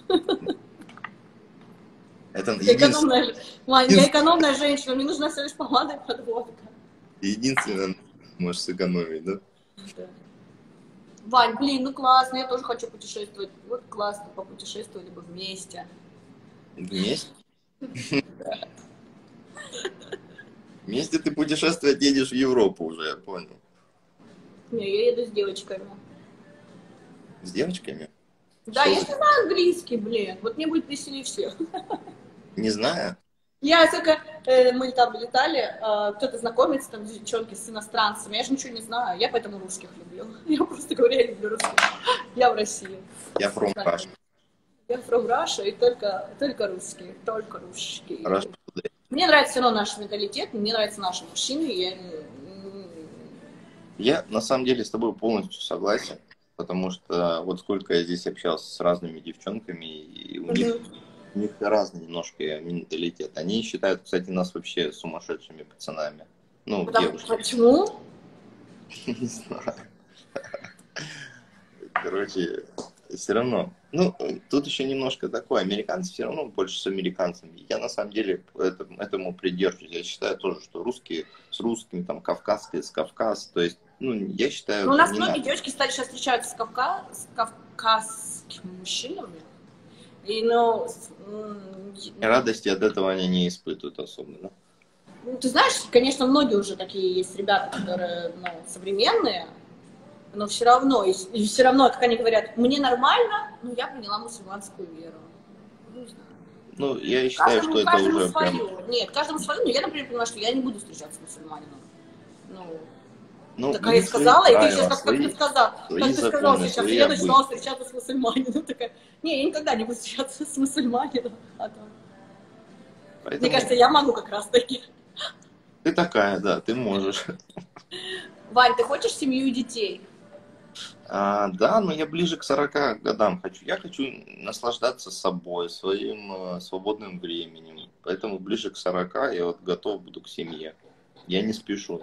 это Я единственное, экономная, Вань, я экономная женщина, мне нужна всего лишь помада и подводка. единственное, можешь сэкономить, да? Да. Вань, блин, ну классно, я тоже хочу путешествовать. Вот классно, попутешествовали бы вместе. Вместе? Вместе ты путешествовать едешь в Европу уже, я понял. Не, я еду с девочками. С девочками? Да, Что я за... не знаю английский, блин. Вот мне будет веселее всех. Не знаю. Я только, э, мы там летали, э, кто-то знакомится, там, девчонки с иностранцами, я же ничего не знаю, я поэтому русских люблю. Я просто говорю, я люблю русских. Я в России. Я from Russia. Я from Russia, и только, только русские, только русские. Russia. Мне нравится все равно наш менталитет, мне нравятся наши мужчины, я... Я на самом деле с тобой полностью согласен, потому что вот сколько я здесь общался с разными девчонками, и у них, у них разный немножко менталитет. Они считают, кстати, нас вообще сумасшедшими пацанами. Ну, Потому... девушки. Почему? Не знаю. Короче, все равно. Ну, тут еще немножко такое. Американцы все равно больше с американцами. Я на самом деле этому, этому придерживаюсь. Я считаю тоже, что русские с русскими, там, кавказские с Кавказ. То есть, ну, я считаю, Ну, у нас не многие надо. девочки стали сейчас встречаться с, Кавка... с кавказскими мужчинами. И, ну, с- м, Радости от этого они не испытывают особо, да? ну, ты знаешь, конечно, многие уже такие есть ребята, которые, ну, современные, но все равно, и, и все равно, как они говорят, мне нормально, но я приняла мусульманскую веру. Ну, не знаю. Ну, я считаю, Каждому, что это каждому уже свое. прям... Нет, каждому свое, но я, например, понимаю, что я не буду встречаться с мусульманином. Ну, Ну, так у я них свои сказала, и ты правила, сейчас, как, как свои, ты сказал, свои как ты сказал законы, сейчас, свои я начала обычаи. встречаться с мусульманином. Такая, не, я никогда не буду встречаться с мусульманином. А то... Поэтому Мне кажется, я могу как раз таки. ты такая, да, ты можешь. Вань, ты хочешь семью и детей? А, да, но я ближе к сорока годам хочу. Я хочу наслаждаться собой, своим э, свободным временем. Поэтому ближе к сорока я вот готов буду к семье. Я не спешу.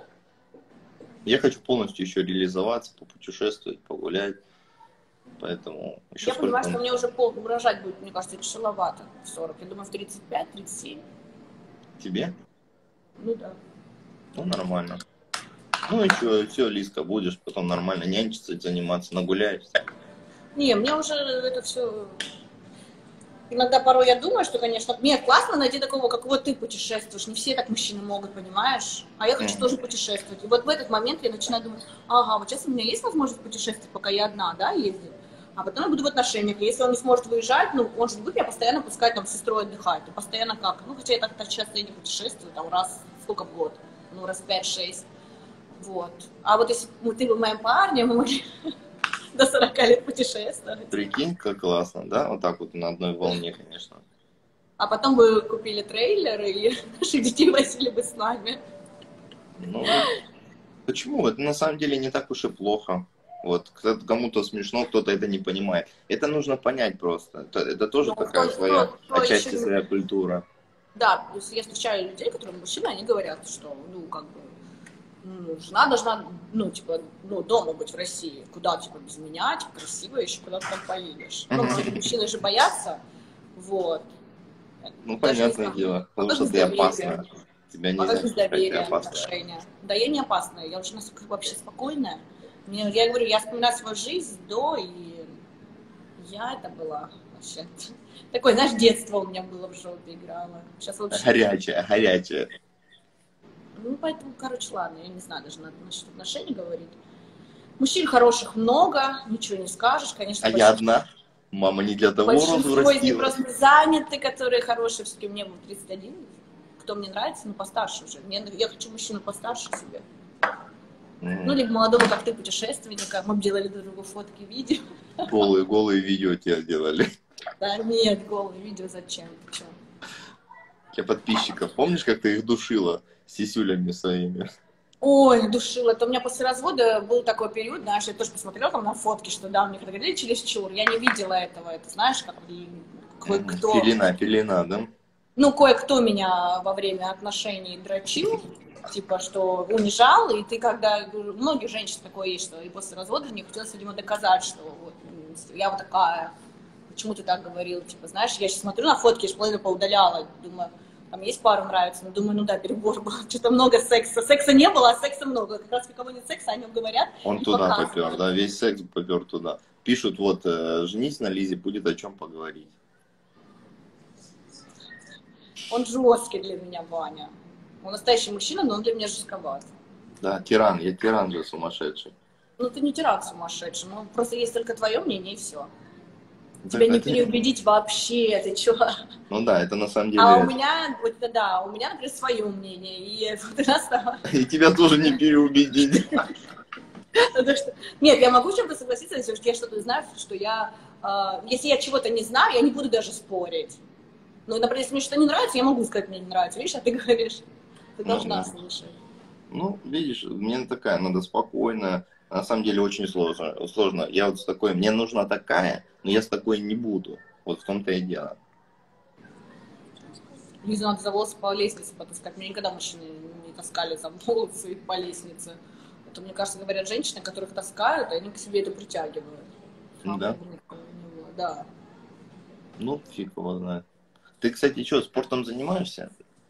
Я хочу полностью еще реализоваться, попутешествовать, погулять. Поэтому еще Я понимаю, сколько... что мне уже пол рожать будет, мне кажется, тяжеловато в сорок. Я думаю, в тридцать пять тридцать семь. Тебе? Ну да. Ну, нормально. Ну, еще все, Лизка, будешь потом нормально нянчиться, заниматься, нагуляешься. Не, мне уже это все... Иногда порой я думаю, что, конечно, мне классно найти такого, как вот ты путешествуешь. Не все так мужчины могут, понимаешь? А я хочу Мгм. тоже путешествовать. И вот в этот момент я начинаю думать, ага, вот сейчас у меня есть возможность путешествовать, пока я одна, да, ездить. А потом я буду в отношениях. И если он не сможет выезжать, ну, он же будет меня постоянно пускать там с сестрой отдыхать. И постоянно как? Ну, хотя я так, так часто и не путешествую, там раз, сколько в год? Ну, раз пять-шесть. Вот. А вот если бы ты был моим парнем, мы могли до сорока лет путешествовать. Прикинь, как классно, да? Вот так вот на одной волне, конечно. А потом бы купили трейлер и наших детей возили бы с нами. Ну, почему? Это на самом деле не так уж и плохо. Вот кто-то- кому-то смешно, кто-то это не понимает. Это нужно понять просто. Это, это тоже Ну, такая кто- своя, кто- кто отчасти еще не- своя культура. Да, если я встречаю людей, которые мужчины, они говорят, что, ну, как бы, ну, жена должна, ну, типа, ну, дома быть в России. Куда, типа, без меня, типа, красиво, еще куда-то там поедешь. Ну, многие мужчины же боятся, вот. Ну, Даже не понятное знаю. дело, А потому как что без ты доверия? опасная. Тебя А нельзя как без считать, ты доверия опасная. отношения? Да я не опасная, я очень настолько вообще спокойная. Мне, я говорю, я вспоминаю свою жизнь до, и я это была вообще. Такое, знаешь, детство у меня было в жопе играло. Сейчас вообще... Горячая, горячая. Ну, поэтому, короче, ладно, я не знаю даже насчет отношений говорить. Мужчин хороших много, ничего не скажешь, конечно. А я одна? Мама не для того роду Большинство из них растила. просто заняты, которые хорошие. Все-таки мне было тридцать один. Кто мне нравится, ну, постарше уже. Мне, я хочу мужчину постарше себе. М, Ну, либо молодого, как ты, путешественника. Мы бы делали друг другу фотки, видео. Голые, голые видео тебя делали. Да нет, голые видео зачем? Ты чё? Для подписчиков. Помнишь, как ты их душила сисюлями своими? Ой, душила. Это у меня после развода был такой период, знаешь, я тоже посмотрела там на фотки, что да, мне когда говорили чересчур, я не видела этого, это знаешь, как кое-кто... Пелена, пелена, да? Ну, кое-кто меня во время отношений дрочил, типа, что унижал, и ты когда... У многих женщин такое есть, что и после развода мне хотелось, видимо, доказать, что вот, я вот такая, почему ты так говорил, типа, знаешь, я сейчас смотрю на фотки, я же половину поудаляла, думаю, там есть пару нравится, но думаю, ну да, перебор был, что-то много секса. Секса не было, а секса много. Как раз кого нет секса, о нем говорят. Он туда попер, да, весь секс попер туда. Пишут, вот, э, женись на Лизе, будет о чем поговорить. Он жесткий для меня, Ваня. Он настоящий мужчина, но он для меня жестковат. Да, тиран, я тиран же сумасшедший. Ну ты не тиран сумасшедший, ну просто есть только твое мнение и все. Да, Тебя не это... переубедить вообще, ты чё? Ну да, это на самом деле... А у меня, вот это да, у меня, например, свое мнение, и вот и настало. И тебя тоже не переубедить. Нет, я могу с чем-то согласиться, если я что-то знаю, что я... Если я чего-то не знаю, я не буду даже спорить. Ну, например, если мне что-то не нравится, я могу сказать, мне не нравится. Видишь, а ты говоришь, ты должна ну, слушать. Ну, видишь, мне такая, надо спокойно. На самом деле очень сложно. сложно. Я вот с такой, мне нужна такая, но я с такой не буду. Вот в том-то и дело. Лизу надо за волосы по лестнице потаскать. Меня никогда мужчины не таскали за волосы по лестнице. Это, мне кажется, говорят женщины, которых таскают, и они к себе это притягивают. Да? Да. Ну, фиг его знает. Ты, кстати, что, спортом занимаешься?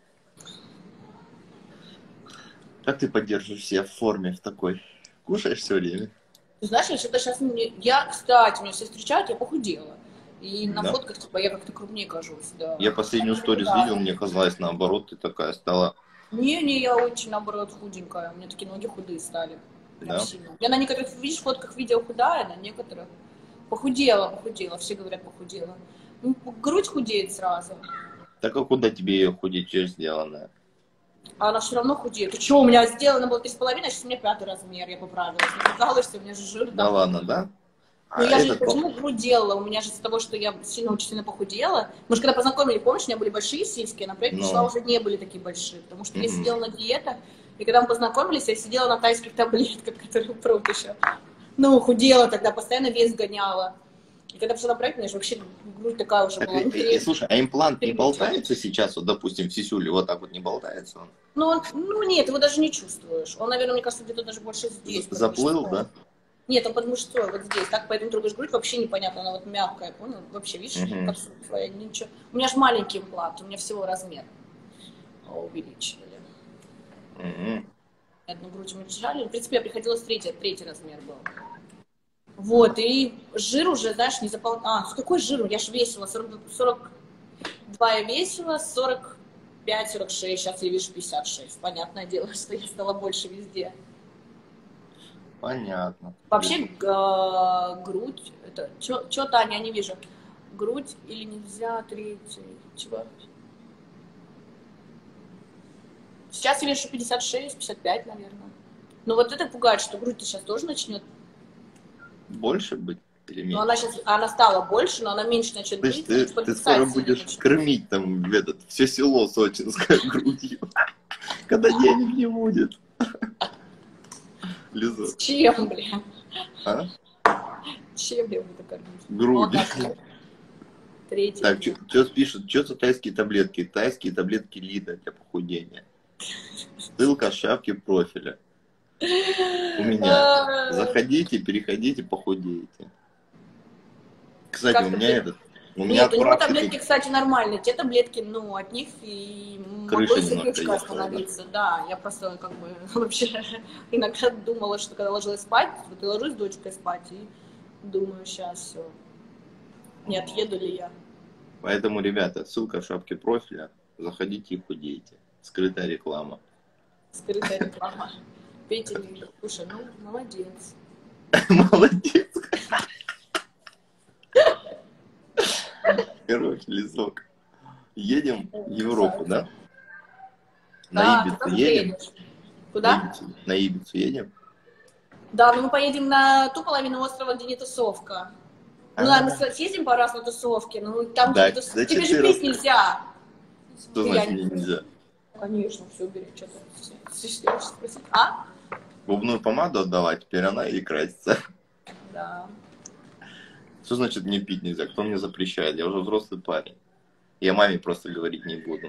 Как ты поддерживаешь себя в форме в такой? Кушаешь все время? Ты знаешь, я что-то сейчас... Не... Я, кстати, меня все встречают, я похудела. И на да? фотках, типа, я как-то крупнее кажусь, да. Я последнюю сторис да. видел, мне казалось, наоборот, ты такая стала... Не-не, я очень, наоборот, худенькая. У меня такие ноги худые стали. Прям да? сильно. Я на некоторых, видишь, фотках видео худая, на некоторых похудела, похудела. Все говорят, похудела. Ну, грудь худеет сразу. Так а куда тебе ее худеть, что сделанная? А она все равно худеет. Ты что, у меня сделано было три с половиной, а сейчас у меня пятый размер, я поправилась. Мне казалось, что у меня же жир. Да, да ладно, да? Ну, а я же почему грудь делала? У меня же из-за того, что я сильно очень сильно похудела. Мы же когда познакомились, помнишь, у меня были большие сиськи, а на проект пришла, уже не были такие большие, потому что mm-hmm. я сидела на диетах, и когда мы познакомились, я сидела на тайских таблетках, которые пробуют еще. Ну, худела тогда, постоянно вес гоняла. И когда пришла на проект, у меня же вообще грудь такая уже была. И, и, слушай, а имплант не болтается сейчас, вот, допустим, в сисюле, вот так вот не болтается он? Ну, он, ну нет, его даже не чувствуешь. Он, наверное, мне кажется, где-то даже больше здесь. Заплыл, да? Нет, он под мышцой, вот здесь. Так, поэтому трогаешь грудь, вообще непонятно, она вот мягкая, понял? Вообще, видишь, uh-huh. как твоя, ничего. У меня же маленький имплант, у меня всего размер увеличили. Uh-huh. Одну грудь мы держали. В принципе, я приходила с третий, третий размер был. Вот, и жир уже, знаешь, не запол... А, с какой жир? Я же весила, сорок, сорок два я весила, сорок пять сорок шесть, сейчас я вешу пятьдесят шесть. Понятное дело, что я стала больше везде. Понятно. Вообще, э, грудь, это, что, Таня, я не вижу. Грудь или нельзя третий? Чего? Сейчас я вешу пятьдесят шесть пятьдесят пять, наверное. Но вот это пугает, что грудь-то сейчас тоже начнет больше быть или меньше? Ну, она сейчас, она стала больше, но она меньше начнет быть. Ты, ты, ты скоро будешь начнет. Кормить там этот, все село сочинское грудью, когда денег не будет. Лиза. Чем, блин? А? Чем я буду кормить? Грудью. Вот третий. Так, что пишут? Что за тайские таблетки? Тайские таблетки Лида для похудения. Ссылка в шапке профиля. У меня. Заходите, переходите, похудеете. Кстати, как у меня этот... У меня Нет, у него таблетки, кстати, нормальные. Те таблетки, ну, от них и могу закрючка остановиться. Да, я просто как бы вообще иногда думала, что когда ложилась спать, вот я ложусь с дочкой спать и думаю, сейчас все, не отъеду ли я. Поэтому, ребята, ссылка в шапке профиля. Заходите и худейте. Скрытая реклама. Скрытая реклама. Пейте, слушай, ну, молодец. Молодец. Короче, Лизок. Едем в Европу, да? На Ибицу едем? Куда? На Ибицу едем? Да, но мы поедем на ту половину острова, где не тусовка. Ну, мы съездим пару раз на тусовке, но там да, где тусовка. Тебе же пить нельзя. Что Я значит не- мне нельзя? Конечно, все, бери, что-то. Стесняешься спросить. А? Губную помаду отдавать, теперь она и красится. Да. Что значит мне пить нельзя? Кто мне запрещает? Я уже взрослый парень. Я маме просто говорить не буду.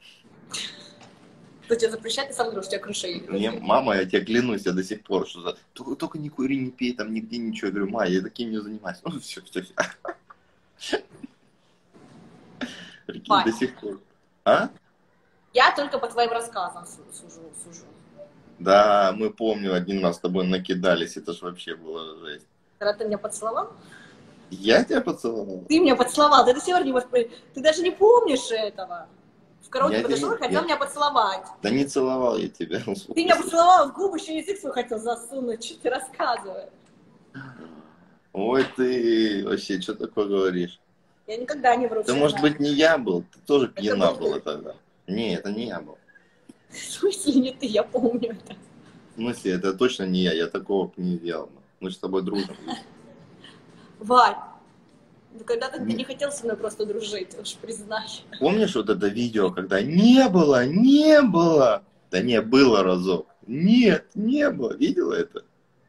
Кто тебе запрещает, ты сам говоришь, у тебя крыша едет. Мне, мама, я тебе клянусь, я до сих пор, что за... Только, только не кури, не пей, там нигде ничего. Я говорю, ма, я таким не занимаюсь. Ну, все, все, все. Прикинь, Вань. до сих пор. А? Я только по твоим рассказам су- сужу. сужу. Да, мы помню, один раз с тобой накидались, это ж вообще было жесть. Когда ты меня поцеловал? Я тебя поцеловал? Ты меня поцеловал, ты до сих пор не можешь... Ты даже не помнишь этого. В караоке Я подошел и тебя- хотел я- меня поцеловать. Да не целовал я тебя. Ты меня поцеловал в губы, еще язык свой хотел засунуть. Что ты рассказываешь? Ой, ты вообще, что такое говоришь? Я никогда не вру. Это, всегда. может быть, не я был, ты тоже пьяна был была тогда. Не, это не я был. В смысле не ты, я помню это. В смысле, это точно не я, я такого не делал. Мы же с тобой дружим. Вань, ну когда-то ты не хотел со мной просто дружить, уж признай. Помнишь вот это видео, когда не было, не было? Да не, было разок. Нет, не было. Видела это?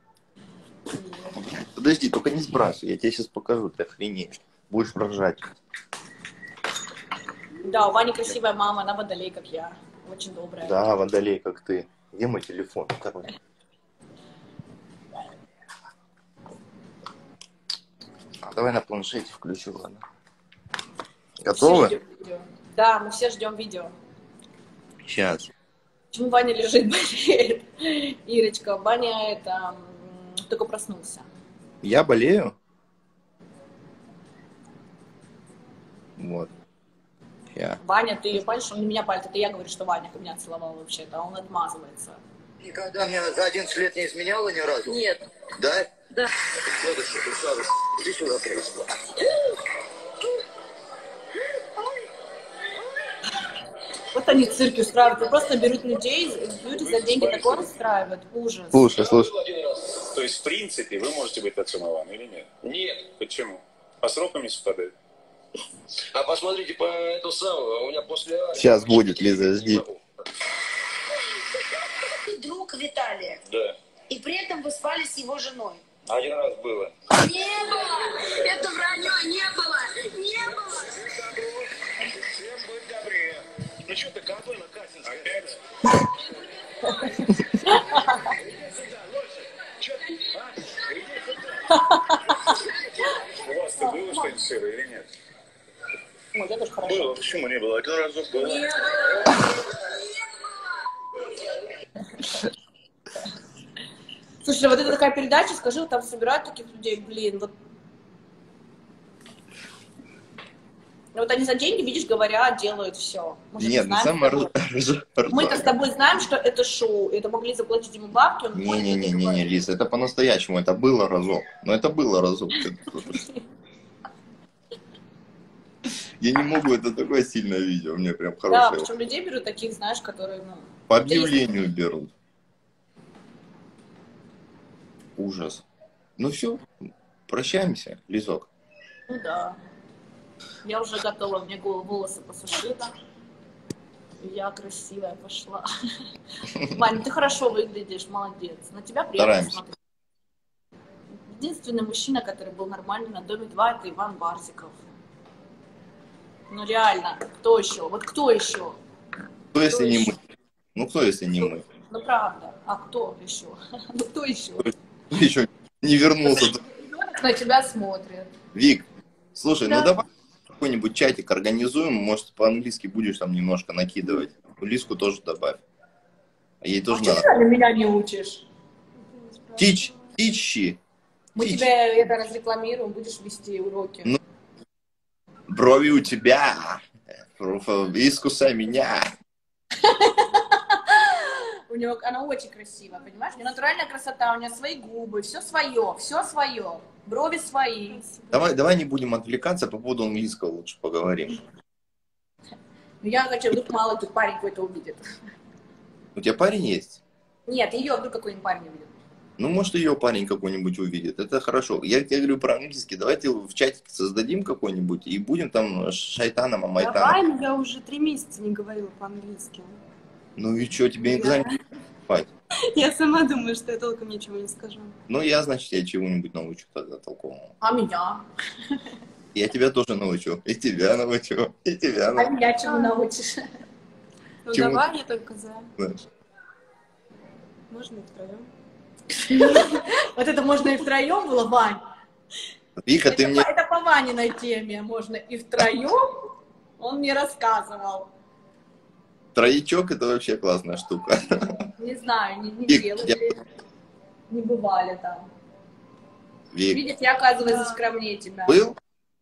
Подожди, только не сбрасывай, я тебе сейчас покажу, ты охренеешь. Будешь рожать. Да, у Вани красивая мама, она водолей, как я. Очень добрая. Да, водолей, как ты. Где мой телефон? Второй. А, давай на планшете включу, ладно. Все Готовы? ждем видео. Да, мы все ждем видео. Сейчас. Почему Ваня лежит, болеет? Ирочка, Ваня это м, только проснулся. Я болею? Вот. Я. Ваня, ты ее пальцем, он на меня пальцем, это я говорю, что Ваня меня целовал вообще-то, а он отмазывается. Никогда мне за одиннадцать лет не изменяла ни разу? Нет. Да? Да. Следующий, ты сразу. Иди сюда, пришла. Вот они цирки устраивают, и просто берут людей, люди за деньги такое устраивают, ужас. Слушай, слушай. То есть, в принципе, вы можете быть отцом Ивана или нет? Нет. Почему? По срокам не совпадает. А посмотрите по эту самую, у меня после... Сейчас будет, Лиза, жди. Друг Виталия. Да. И при этом вы спали с его женой. Один раз было. Не было! Это вранье не было! Не было! Всем будь добрее. Ну что ты, Кантона Катинская? Опять? У вас-то было что-нибудь сырое или нет? Ой, это тоже хорошо. Было. Почему не было? Один разок было. Слушай, вот это такая передача, скажи, вот там собирают таких людей, блин, вот. Вот они за деньги, видишь, говорят, делают все. Нет, ну самое... Мы-то с тобой знаем, что это шоу, это могли заплатить ему бабки. Он ходит, Не-не-не-не, Лиз, это по-настоящему, это было разок. Но это было разок. Я не могу, это такое сильное видео, мне прям Да, хорошее. причем людей берут таких, знаешь, которые, ну... По объявлению берут. Ужас. Ну все, прощаемся, Лизок. Ну да. Я уже готова, мне голову, волосы посушила. Я красивая пошла. Вань, ты хорошо выглядишь, молодец. На тебя приятно Стараемся. смотреть. Единственный мужчина, который был нормальный на Доме два, это Иван Барсиков. Ну реально, кто еще? Вот кто еще? Кто, если не еще? мы? Ну, кто, если не мы? Ну правда, а кто еще? Ну кто еще? Еще не вернулся. Ребенок на тебя смотрит. Вик, слушай, Да. ну давай какой-нибудь чатик организуем, может, по-английски будешь там немножко накидывать. Лиску тоже добавь. А ей А тоже что надо. ты меня не учишь? Тич, тичи. Мы Тич. тебя это разрекламируем, будешь вести уроки. Ну. Брови у тебя, искуса меня. У него, она очень красивая, понимаешь? У нее натуральная красота, у нее свои губы, все свое, все свое, брови свои. Давай, давай не будем отвлекаться, по поводу английского лучше поговорим. Ну я хочу, вдруг мало тут парень какой-то увидит. У тебя парень есть? Нет, ее вдруг какой-нибудь парень увидит. Ну, может, ее парень какой-нибудь увидит. Это хорошо. Я тебе говорю про английский. Давайте в чатике создадим какой-нибудь и будем там шайтаном, амайтаном. Давай, но я уже три месяца не говорила по-английски. Ну и что, тебе экзамен пать? Я сама думаю, что я толком ничего не скажу. Ну, я, значит, я чего-нибудь научу тогда толковому. А меня? Я тебя тоже научу. И тебя научу. И тебя А научу. меня чему научишь? Ну Чему? давай, я только за. Знаешь. Можно и втроем. Вот это можно и втроем было, Вань. Вика, ты Это мне... по- это по Ваниной теме можно и втроем. Он мне рассказывал. Троечок — это вообще классная штука. Не знаю, не, не Вик, делали, не бывали там. Вик, Видишь, я, оказывается, скромнее тебя. был?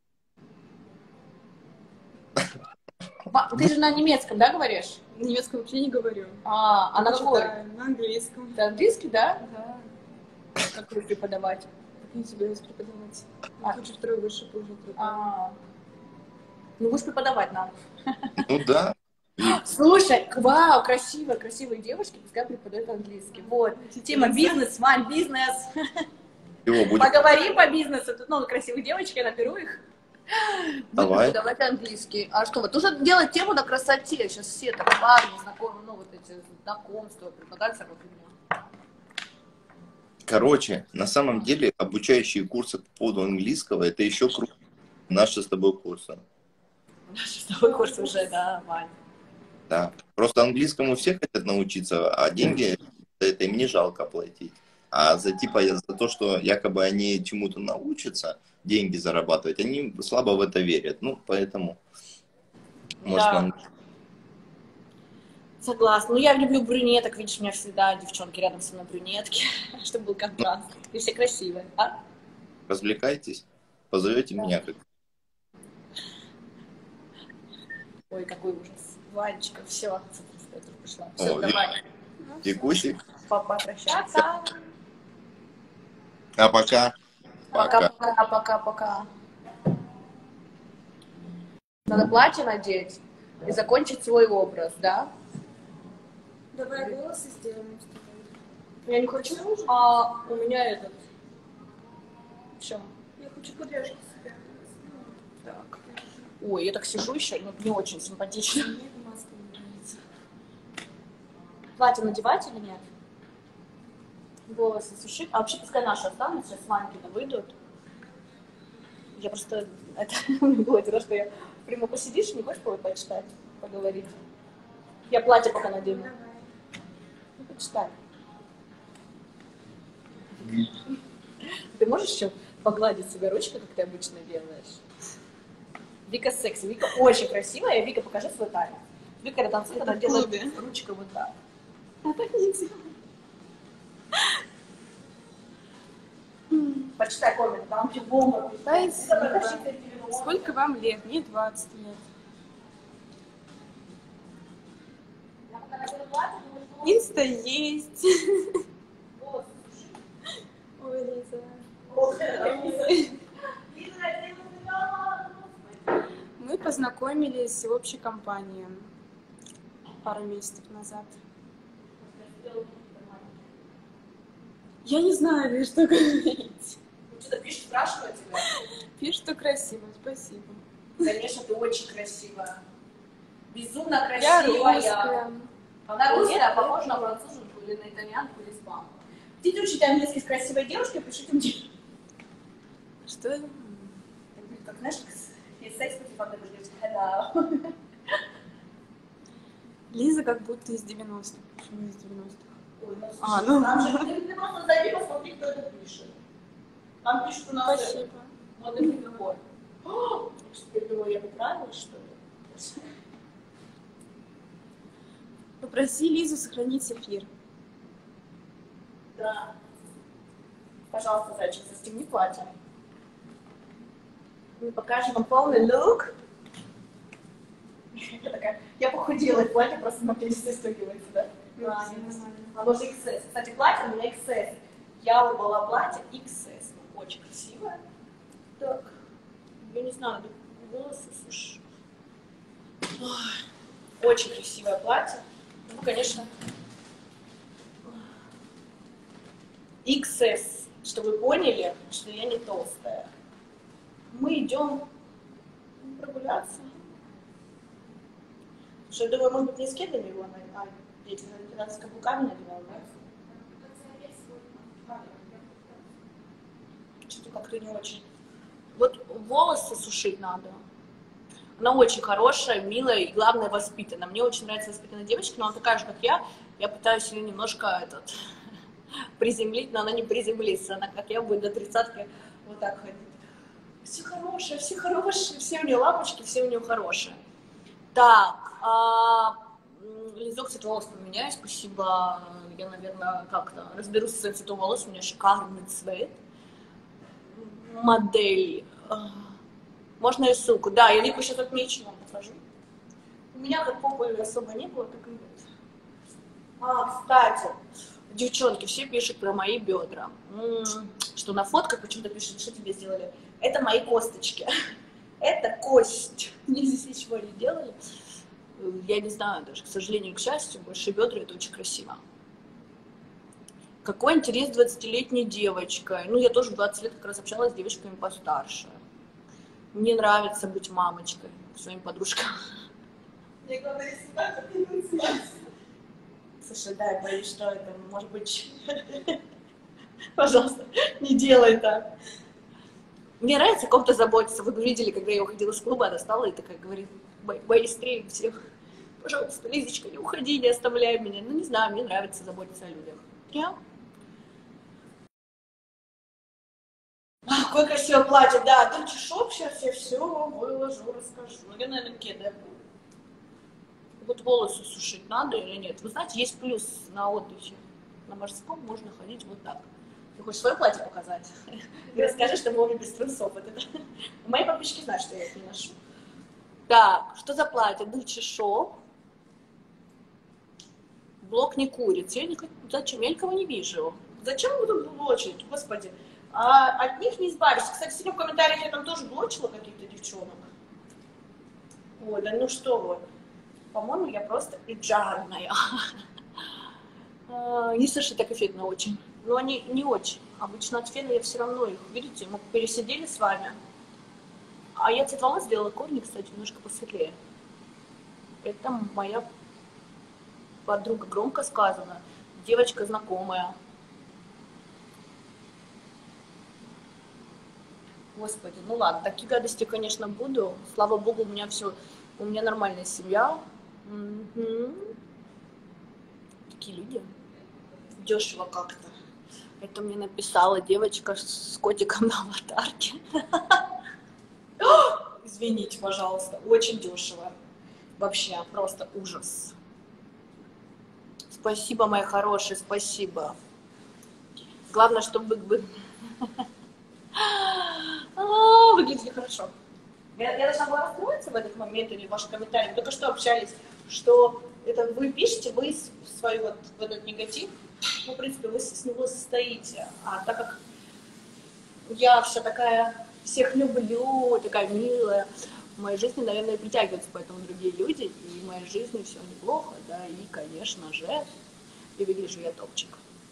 Ва- Ты же на немецком, да, говоришь? На немецком вообще не говорю. А, а на какой? Читаю, на английском. Ты английский, да? Да. Как вы преподавать? Как не собираюсь преподавать. А. Хочу второй высший уже преподавать. А, ну будешь преподавать нам. Ну да. Слушай, вау, красиво, красивые девушки, пускай преподают английский. Вот, тема бизнес, Вань, бизнес. Его будет. Поговорим по бизнесу. Тут много красивых девочек, я наберу их. Давай. Давайте английский. А что, вы тоже делать тему на красоте? Сейчас все так парни, знакомые, ну вот эти знакомства, предлагают всякую фигню. Короче, на самом деле обучающие курсы по поводу английского — это еще круче наши с тобой курсы. Наш с тобой курс уже, да, Вань. Да. Просто английскому все хотят научиться, а деньги за это им не жалко платить. А за типа за то, что якобы они чему-то научатся, деньги зарабатывать, они слабо в это верят. Ну, поэтому можно. Да. Согласна. Ну, я люблю брюнеток, видишь, у меня всегда девчонки рядом со мной брюнетки, чтобы был контраст. И все красивые, а? Развлекайтесь, позовете меня как. Ой, какой ужас. Ванечка, все, пришла. Все, О, давай. Викусик. Папа, прощаться. А пока. Пока-пока, пока-пока. Надо платье надеть и закончить свой образ, да? Давай волосы сделаем. Я не хочу, а у меня этот. Все. Я хочу кудряшки себе. Так. Ой, я так сижу еще, ну, не очень симпатично. Мне эта маска не нравится. Платье надевать или нет? Волосы сушить. А вообще пускай наши останутся, сейчас Ванькины выйдут. Я просто... Это мне было дело, что я прямо посидишь, не хочешь почитать, поговорить? Я платье пока надену. Давай. Ну, почитай. Ты можешь еще погладить себе ручкой, как ты обычно делаешь? Вика секси. Вика очень красивая. Вика, покажи свой талию. Вика, когда танцует, она в делает клубе. ручкой вот так. А так не делай. Почитай коммент, там вообще бомба. Спасибо. Сколько вам лет? Мне двадцать лет. Инста есть. Ой, Лиза. Мы познакомились в общей компании пару месяцев назад. Я не знаю, что говорить. Что-то пишет, спрашивает тебя. Пишет, что красиво, спасибо. Конечно, ты очень красивая. Безумно Я красивая. русская. Она русская, а похожа на француженку или на итальянку или испанку. Хотите учить английский с красивой девушкой, пишите мне. Что? Так будет, как, знаешь, есть секс против одной девушки. Hello. Лиза как будто из девяностых. Почему из девяностых? Ой, ну, слушай, А, ну. там же, ты, ты просто зайди, посмотри, кто это пишет. Там пишут у нас Спасибо. модный переход. О, что ты думала, я поправилась, что ли? Попроси Лизу сохранить эфир. Да. Пожалуйста, зайчик, застегни платье. Мы покажем вам полный лук. Я такая, я похудела, и платье просто смотрите, застегивается, да? Да, оно же икс эс. Кстати, платье у меня икс эс. Я выбрала платье икс эс. Очень красивое. Так, я не знаю, надо волосы сушить. Очень красивое платье. Ну, конечно. икс эс, чтобы вы поняли, что я не толстая. Мы идем прогуляться. Что, я думаю, может быть, не с кедами его, а эти, с каблуками надевал, да? Что-то как-то не очень. Вот волосы сушить надо. Она очень хорошая, милая и, главное, воспитанная. Мне очень нравится воспитанная девочка, но она такая же, как я. Я пытаюсь ее немножко этот, приземлить, но она не приземлится. Она, как я, будет до тридцатки вот так ходить. Все хорошее, все хорошие, все у нее лампочки, все у нее хорошие. Так, а, лизок цвет волос поменяю, спасибо. Я, наверное, как-то разберусь с цветом волос, у меня шикарный цвет. Модель. Можно и ссылку. Да, я лику сейчас отмечу, вам покажу. У меня как попы особо не было, так и нет. А, кстати, девчонки, все пишут про мои бедра. М-м, что на фотках почему-то пишут, что тебе сделали. Это мои косточки. Это кость. Мне здесь ничего не делали. Я не знаю даже, к сожалению, к счастью, большие бедра — это очень красиво. Какой интерес двадцатилетней девочкой? Ну, я тоже в двадцать лет как раз общалась с девочками постарше. Мне нравится быть мамочкой своим подружкам. Мне главное рисовать. Слушай, да, я боюсь, что это может быть... Пожалуйста, не делай так. Мне нравится о ком-то заботиться. Вы видели, когда я уходила с клуба, она стала и такая говорит: быстрее всех. Пожалуйста, Лизочка, не уходи, не оставляй меня. Ну, не знаю, мне нравится заботиться о людях. Я? А, какое красивое платье, да, Дольче Шоп, сейчас я все выложу, расскажу. Ну, я, наверное, кеды. Вот волосы сушить надо или нет? Вы знаете, есть плюс на отдыхе. На морском можно ходить вот так. Ты хочешь свое платье показать? И расскажи, что мы без трусов. Вот это. Мои подписчики знают, что я их не ношу. Так, что за платье? Дольче Шоп. Блок не куриц. Я не... Зачем? Я никого не вижу. Зачем вы тут блочить? Господи. А от них не избавишься. Кстати, сегодня в комментариях я там тоже блочила каких-то девчонок. Ой, да ну что вы. По-моему, я просто идеальная. Не слышно так эффектно очень. Но они не очень. Обычно от фена я все равно их, видите, мы пересидели с вами. А я цвет волос сделала корни, кстати, немножко посветлее. Это моя подруга, громко сказано. Девочка знакомая. Господи, ну ладно, такие гадости, конечно, буду. Слава богу, у меня все, у меня нормальная семья. Угу. Такие люди. Дешево как-то. Это мне написала девочка с котиком на аватарке. Извините, пожалуйста, очень дешево. Вообще, просто ужас. Спасибо, мои хорошие, спасибо. Главное, чтобы вы... Выглядели хорошо. Я, я должна была расстроиться в этот момент или в ваших комментариях. Только что общались, что это вы пишете, вы свой вот в этот негатив, ну, в принципе, вы с него состоите. А так как я вся такая, всех люблю, такая милая, в моей жизни, наверное, притягиваются поэтому другие люди, и в моей жизни все неплохо, да, и, конечно же, и выгляжу я топчик.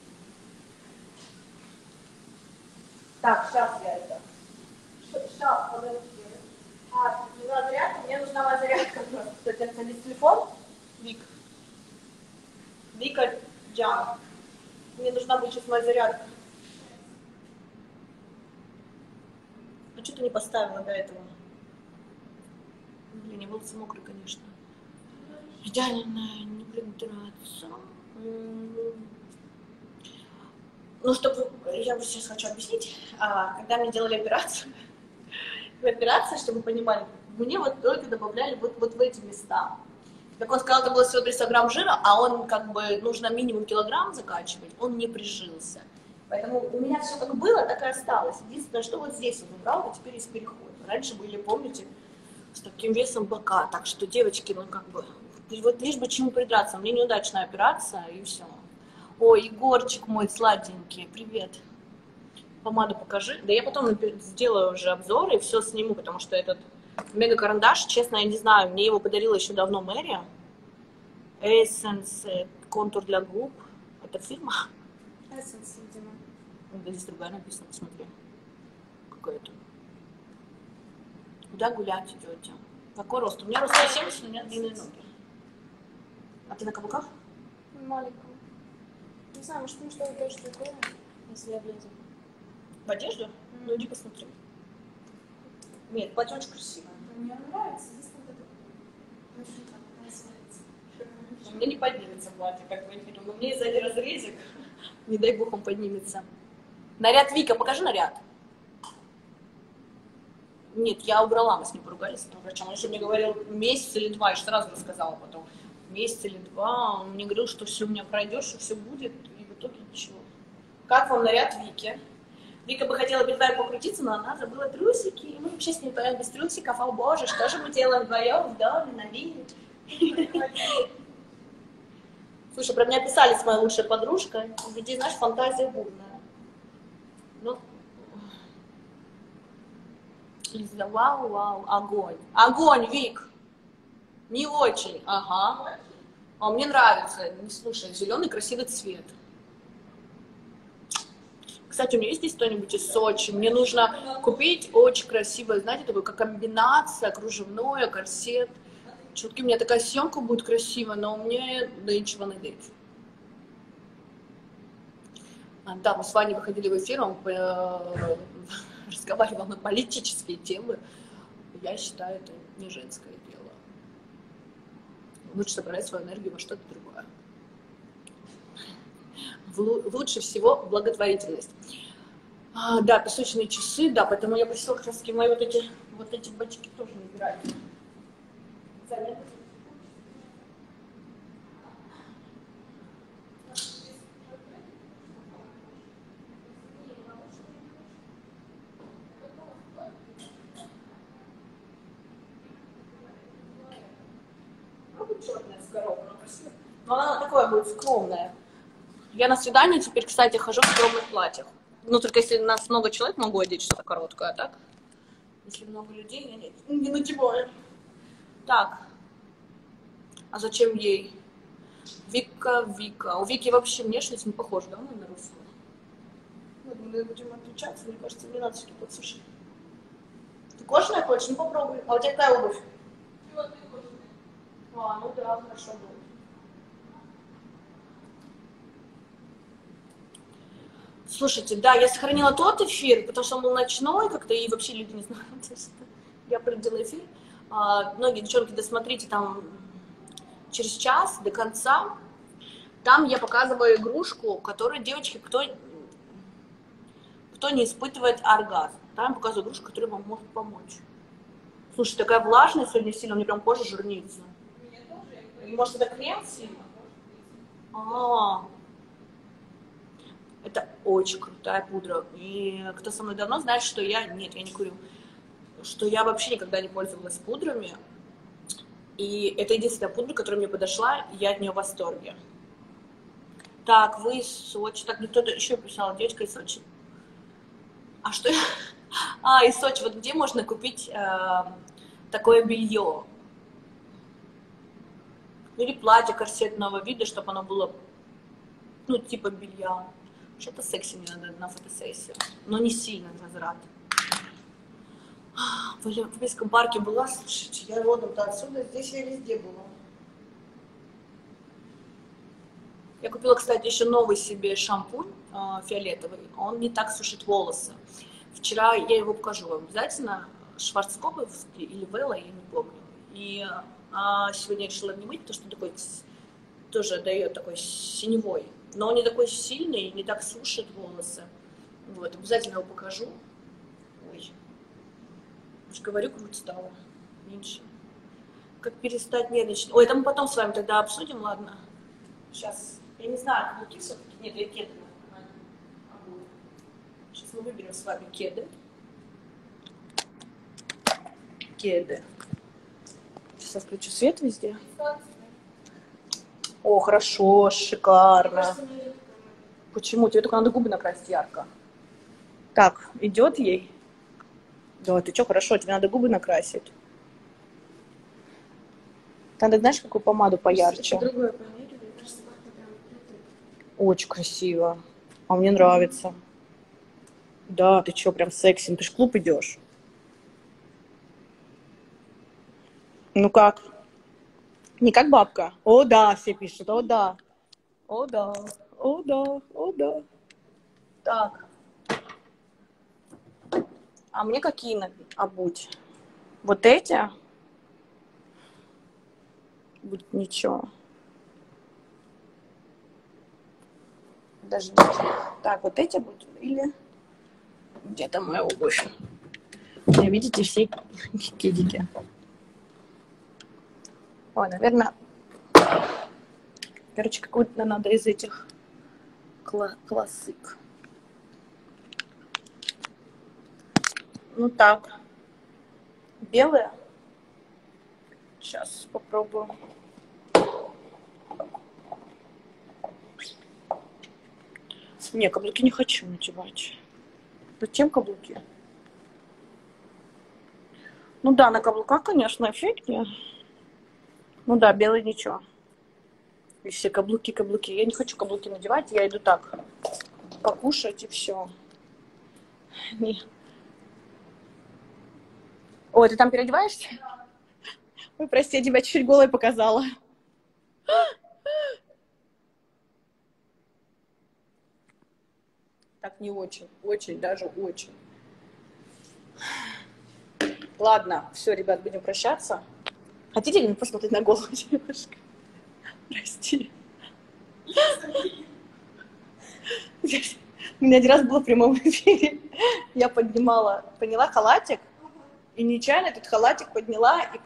Так, сейчас я это. Сейчас, подожди. А, нужна зарядка? Мне нужна моя зарядка просто. Кстати, это здесь телефон? Вик. Вика Джан. Мне нужна будет сейчас моя зарядка. Ну, что ты не поставила до этого? Блин, не волосы мокрые, конечно. Идеальная, не придраться. Ну, чтобы... Я сейчас хочу объяснить. А, когда мне делали операцию, операция, чтобы вы понимали, мне вот только добавляли вот, вот в эти места. Как он сказал, это было всего триста грамм жира, а он как бы нужно минимум килограмм закачивать, он не прижился. Поэтому у меня все как было, так и осталось. Единственное, что вот здесь он убрал, и теперь есть переход. Раньше были, помните, с таким весом бока. Так что, девочки, ну как бы, вот лишь бы чему придраться. Мне неудачная операция, и все. Ой, Егорчик мой сладенький, привет. Помаду покажи. Да я потом сделаю уже обзор и все сниму, потому что этот мега-карандаш, честно, я не знаю, мне его подарила еще давно Мэри. Essence, контур для губ. Это фирма? Essence, видимо. Да, здесь другая написано, посмотри. Какая-то. Куда гулять идете? Какой рост? У меня рост сто семьдесят, у меня длинные ноги. А ты на каблуках? Маленького. Не знаю, может, ну что-то тоже такое, если я влезу. В одежду? Ну иди посмотри. Нет, платье очень красивое. Мне нравится, здесь вот это. Очень так, нравится. Мне не поднимется платье, как в эфире. Но мне сзади разрезик. Не дай бог он поднимется. Наряд Вика, покажи наряд. Нет, я убрала, мы с ним поругались, с этим врачом. Он еще мне говорил месяц или два, я же сразу рассказала потом. Месяц или два, он мне говорил, что все у меня пройдет, что все будет, и в итоге ничего. Как вам наряд Вики? Вика бы хотела перед вами покрутиться, но она забыла трусики, и мы вообще с ней вдвоем без трусиков. О боже, что же мы делаем вдвоем в доме на вилле? Слушай, про меня писали с моей лучшей подружкой. У людей, знаешь, фантазия бурная. Ну, Лиза, вау, вау, огонь. Огонь, Вик. Не очень, ага. А мне нравится, не слушай, зеленый красивый цвет. Кстати, у меня есть здесь кто-нибудь из Сочи? Мне нужно купить очень красивое, знаете, такое, как комбинация, кружевное, корсет. Чутки, у меня такая съемка будет красивая, но у меня ничего не дает. Да, мы с Ваней выходили в эфир, он разговаривал на политические темы. Я считаю, это не женское дело. Лучше собрать свою энергию во что-то другое. Лучше всего благотворительность. А, да, песочные часы, да, поэтому я просила как раз таки мои вот эти, вот эти бачки тоже набирать. Заметно. Черная с коробкой, она красивая. Но она такое будет скромная. Я на свидание теперь, кстати, хожу в скромных платьях. Ну, только если нас много человек, могу одеть что-то короткое, а так? Если много людей, я нет. Не надеваю. Так. А зачем ей? Вика, Вика. У Вики вообще внешность не похожа, да, на русскую? Ну, мы будем отличаться, мне кажется, не надо что-то подсушить. Ты кожаная хочешь? Ну, попробуй. А у тебя какая обувь? А, ну да, хорошо будет. Слушайте, да, я сохранила тот эфир, потому что он был ночной как-то, и вообще люди не знают, что я проводила эфир. А, многие девчонки, досмотрите там через час до конца. Там я показываю игрушку, которую девочки, кто, кто не испытывает оргазм. Там я показываю игрушку, которая вам может помочь. Слушай, такая влажная сегодня сильно, у меня прям кожа жирнится. Может, это крем сильно? А, это очень крутая пудра. И кто со мной давно знает, что я... Нет, я не курю. Что я вообще никогда не пользовалась пудрами. И это единственная пудра, которая мне подошла, и я от нее в восторге. Так, вы из Сочи. Так, мне кто-то еще писал, девочка из Сочи. А что я... А, из Сочи. Вот где можно купить э, такое белье? Или платье корсетного вида, чтобы оно было, ну, типа белья. Что-то секси мне надо на фотосессию. Но не сильно возврат. В Олимпийском парке была, слушайте, я родом-то отсюда, здесь я везде была. Я купила, кстати, еще новый себе шампунь э, фиолетовый. Он не так сушит волосы. Вчера я его покажу вам обязательно. Шварцкопф или Вэлла, я не помню. И а сегодня я решила не мыть, потому что такой тоже дает такой синевой. Но он не такой сильный, не так сушит волосы. Вот, обязательно его покажу. Ой, я же говорю, грудь стала меньше. Как перестать нервничать? Ой, это мы потом с вами тогда обсудим, ладно? Сейчас, я не знаю, каблуки все-таки. Нет, я кеды. Сейчас мы выберем с вами кеды. Кеды. Сейчас включу свет везде. О, хорошо, шикарно. Почему? Тебе только надо губы накрасить ярко. Так, идет ей? Да, ты что, хорошо, тебе надо губы накрасить. Надо, знаешь, какую помаду поярче? Очень красиво. А мне нравится. Да, ты чё, прям секси, ну ты ж в клуб идешь. Ну как? Не как бабка? О, да, все пишут, о, да. О, да, о, да, о, да. Так. А мне какие на- обуть? Вот эти? Будет ничего. Подождите. Так, вот эти будут? Или где-то моя обувь? Вы видите все кедики. Ой, наверное, короче, какую-то надо из этих кла- классик. Ну так. Белые? Сейчас попробую. Не, каблуки не хочу надевать. Зачем каблуки? Ну да, на каблуках, конечно, эффектнее. Ну да, белый ничего. И все каблуки, каблуки. Я не хочу каблуки надевать, я иду так. Покушать и все. Не. Ой, ты там переодеваешься? Ой, прости, я тебя чуть-чуть голой показала. Так не очень, очень, даже очень. Ладно, все, ребят, будем прощаться. Хотите ли посмотреть на голову девушка? Прости. У меня один раз было в прямом эфире. Я поднимала, поняла халатик, и нечаянно этот халатик подняла, и,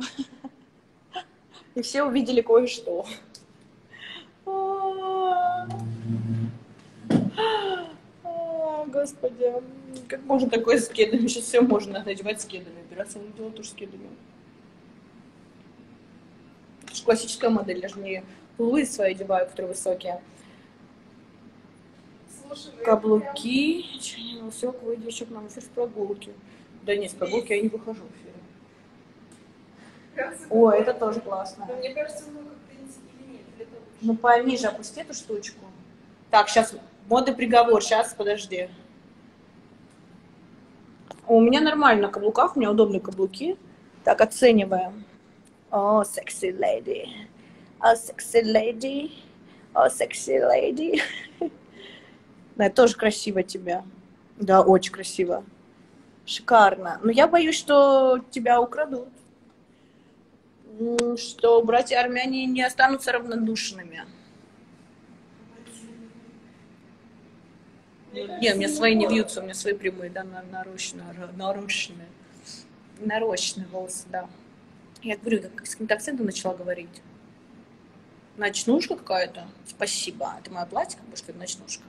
и все увидели кое-что. Господи, как можно такое с кедами? Сейчас все можно надевать с кедами. Операция не делала тоже с кедами. Это же классическая модель, даже не пулы свои одеваю, которые высокие. Слушай, Каблуки, носок, выйдешь нам эфир с прогулки. Да нет, с прогулки я не выхожу в эфире. О, это тоже классно. Но мне кажется, ну как-то или нет, или это лучше. Ну пониже опусти эту штучку. Так, сейчас модный приговор, сейчас, подожди. У меня нормально на каблуках, у меня удобные каблуки. Так, оцениваем. О, sexy lady. О, sexy lady. О, sexy lady. Да, это тоже красиво тебя. Да, очень красиво. Шикарно. Но я боюсь, что тебя украдут. Что братья-армяне не останутся равнодушными. Не, у меня свои не вьются, у меня свои прямые, да, нарощенные, нарощенные. Нарощенные волосы, да. Я говорю, как с каким-то акцентом начала говорить. Ночнушка какая-то. Спасибо. Это мое платье, как бы, что это ночнушка.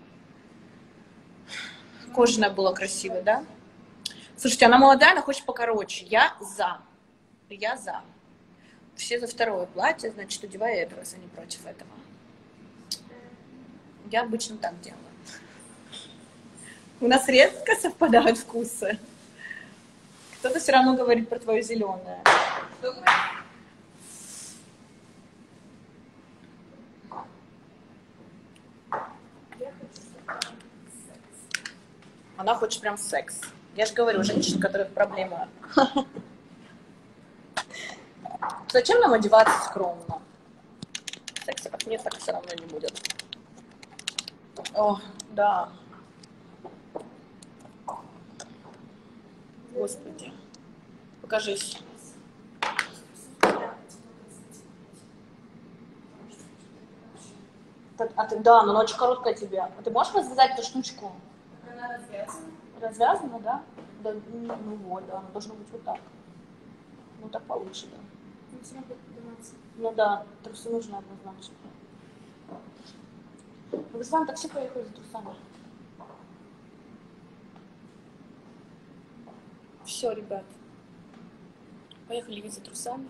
Кожаная была красивая, да? Слушайте, она молодая, она хочет покороче. Я за. Я за. Все за второе платье, значит, одевай это, раз они против этого. Я обычно так делаю. У нас редко совпадают вкусы. Кто-то все равно говорит про твое зеленое. Она хочет прям секс. Я же говорю, женщин, у которых проблемы. Зачем нам одеваться скромно? Секса как нет, так все равно не будет. О, да. Господи. Покажись. А ты, да, но она очень короткая тебе. А ты можешь развязать эту штучку? Она развязана. Развязана, да? Да, ну вот, да, она должна быть вот так. Ну так получше, да. Ну, все равно будет подниматься. Ну да, трусы нужны однозначно. Вы с вами такси поехали за трусами? Все, ребят. Поехали ведь за трусами.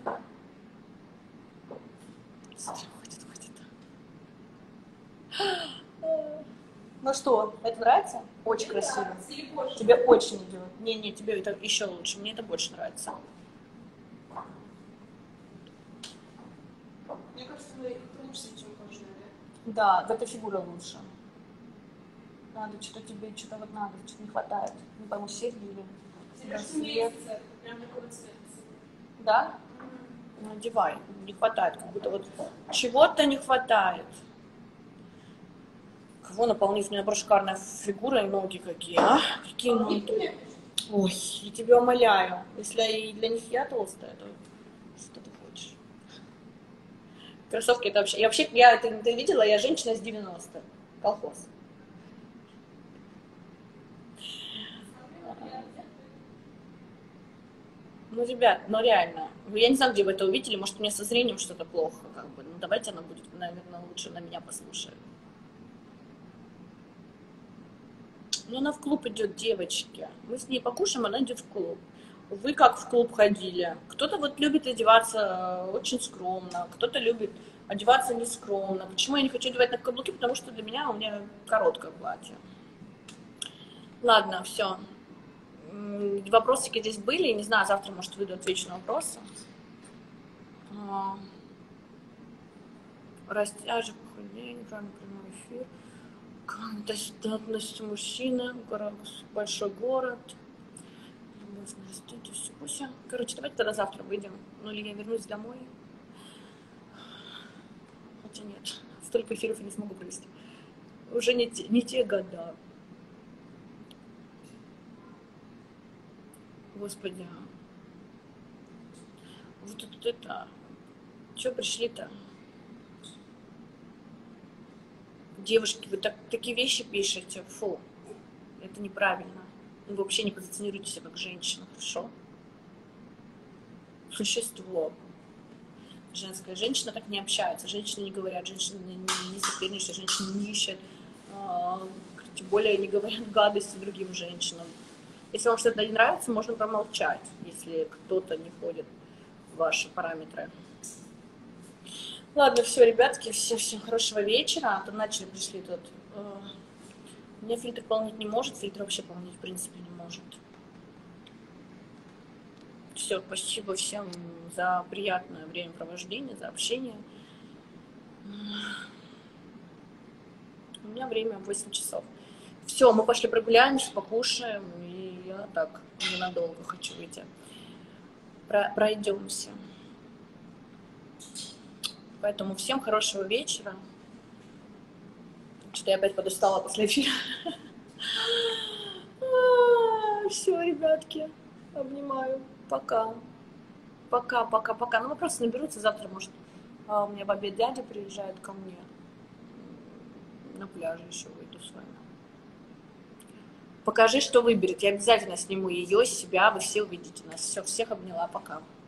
Смотри, ходит, ходит. Ну что, это нравится? Очень красиво. Тебе очень идет. Не-не, тебе это еще лучше. Мне это больше нравится. Мне кажется, это лучше, чем кожаная, да? Да, в этой фигуре лучше. Надо, что-то тебе, что-то вот надо, что-то не хватает. Не пойму, серьги или браслет. Да? Ну, одевай. Не хватает, как будто вот чего-то не хватает. Кого наполнить? У меня просто шикарная фигура и ноги какие, а? Какие ноги? Ой, я тебя умоляю. Если и для них я толстая, то что ты хочешь? Кроссовки это вообще... Я вообще, я, ты, ты видела, я женщина с девяностых. Колхоз. Ну, ребят, ну реально. Я не знаю, где вы это увидели. Может, у меня со зрением что-то плохо, как бы. Ну, давайте она будет, наверное, лучше на меня послушает. Ну, она в клуб идет, девочки. Мы с ней покушаем, она идет в клуб. Вы как в клуб ходили? Кто-то вот любит одеваться очень скромно, кто-то любит одеваться нескромно. Почему я не хочу одевать на каблуки? Потому что для меня у меня короткое платье. Ладно, все. Вопросики здесь были. Не знаю, завтра, может, выйду, отвечу на вопросы. Растяжек, похудение, правильно прямой эфир. Как относится мужчина, большой город. Короче, давайте тогда завтра выйдем. Ну, или я вернусь домой. Хотя нет, столько эфиров я не смогу провести. Уже не те, не те года. Господи. Вот тут это... Чего пришли-то? Девушки, вы так, такие вещи пишете. Фу. Это неправильно. Вы вообще не позиционируете себя как женщина, хорошо? Существо. Женская женщина так не общается. Женщины не говорят, женщины не, не соперничают, женщины не ищут. А, тем более не говорят гадости другим женщинам. Если вам что-то не нравится, можно промолчать, если кто-то не входит в ваши параметры. Ладно, все, ребятки, всем, всем хорошего вечера. А то начали, пришли тут. У меня фильтр полнить не может, фильтр вообще полнить в принципе не может. Все, спасибо всем за приятное времяпровождение, за общение. У меня время восемь часов. Все, мы пошли прогуляемся, покушаем, и я так ненадолго хочу выйти. Про- пройдемся. Поэтому всем хорошего вечера. Что-то я опять подустала после эфира. Все, ребятки, обнимаю. Пока. Пока, пока, пока. Ну, вопросы наберутся. Завтра, может, у меня в обед дядя приезжает ко мне. На пляже еще выйду с вами. Покажи, что выберет. Я обязательно сниму ее, себя. Вы все увидите нас. Все, всех обняла. Пока.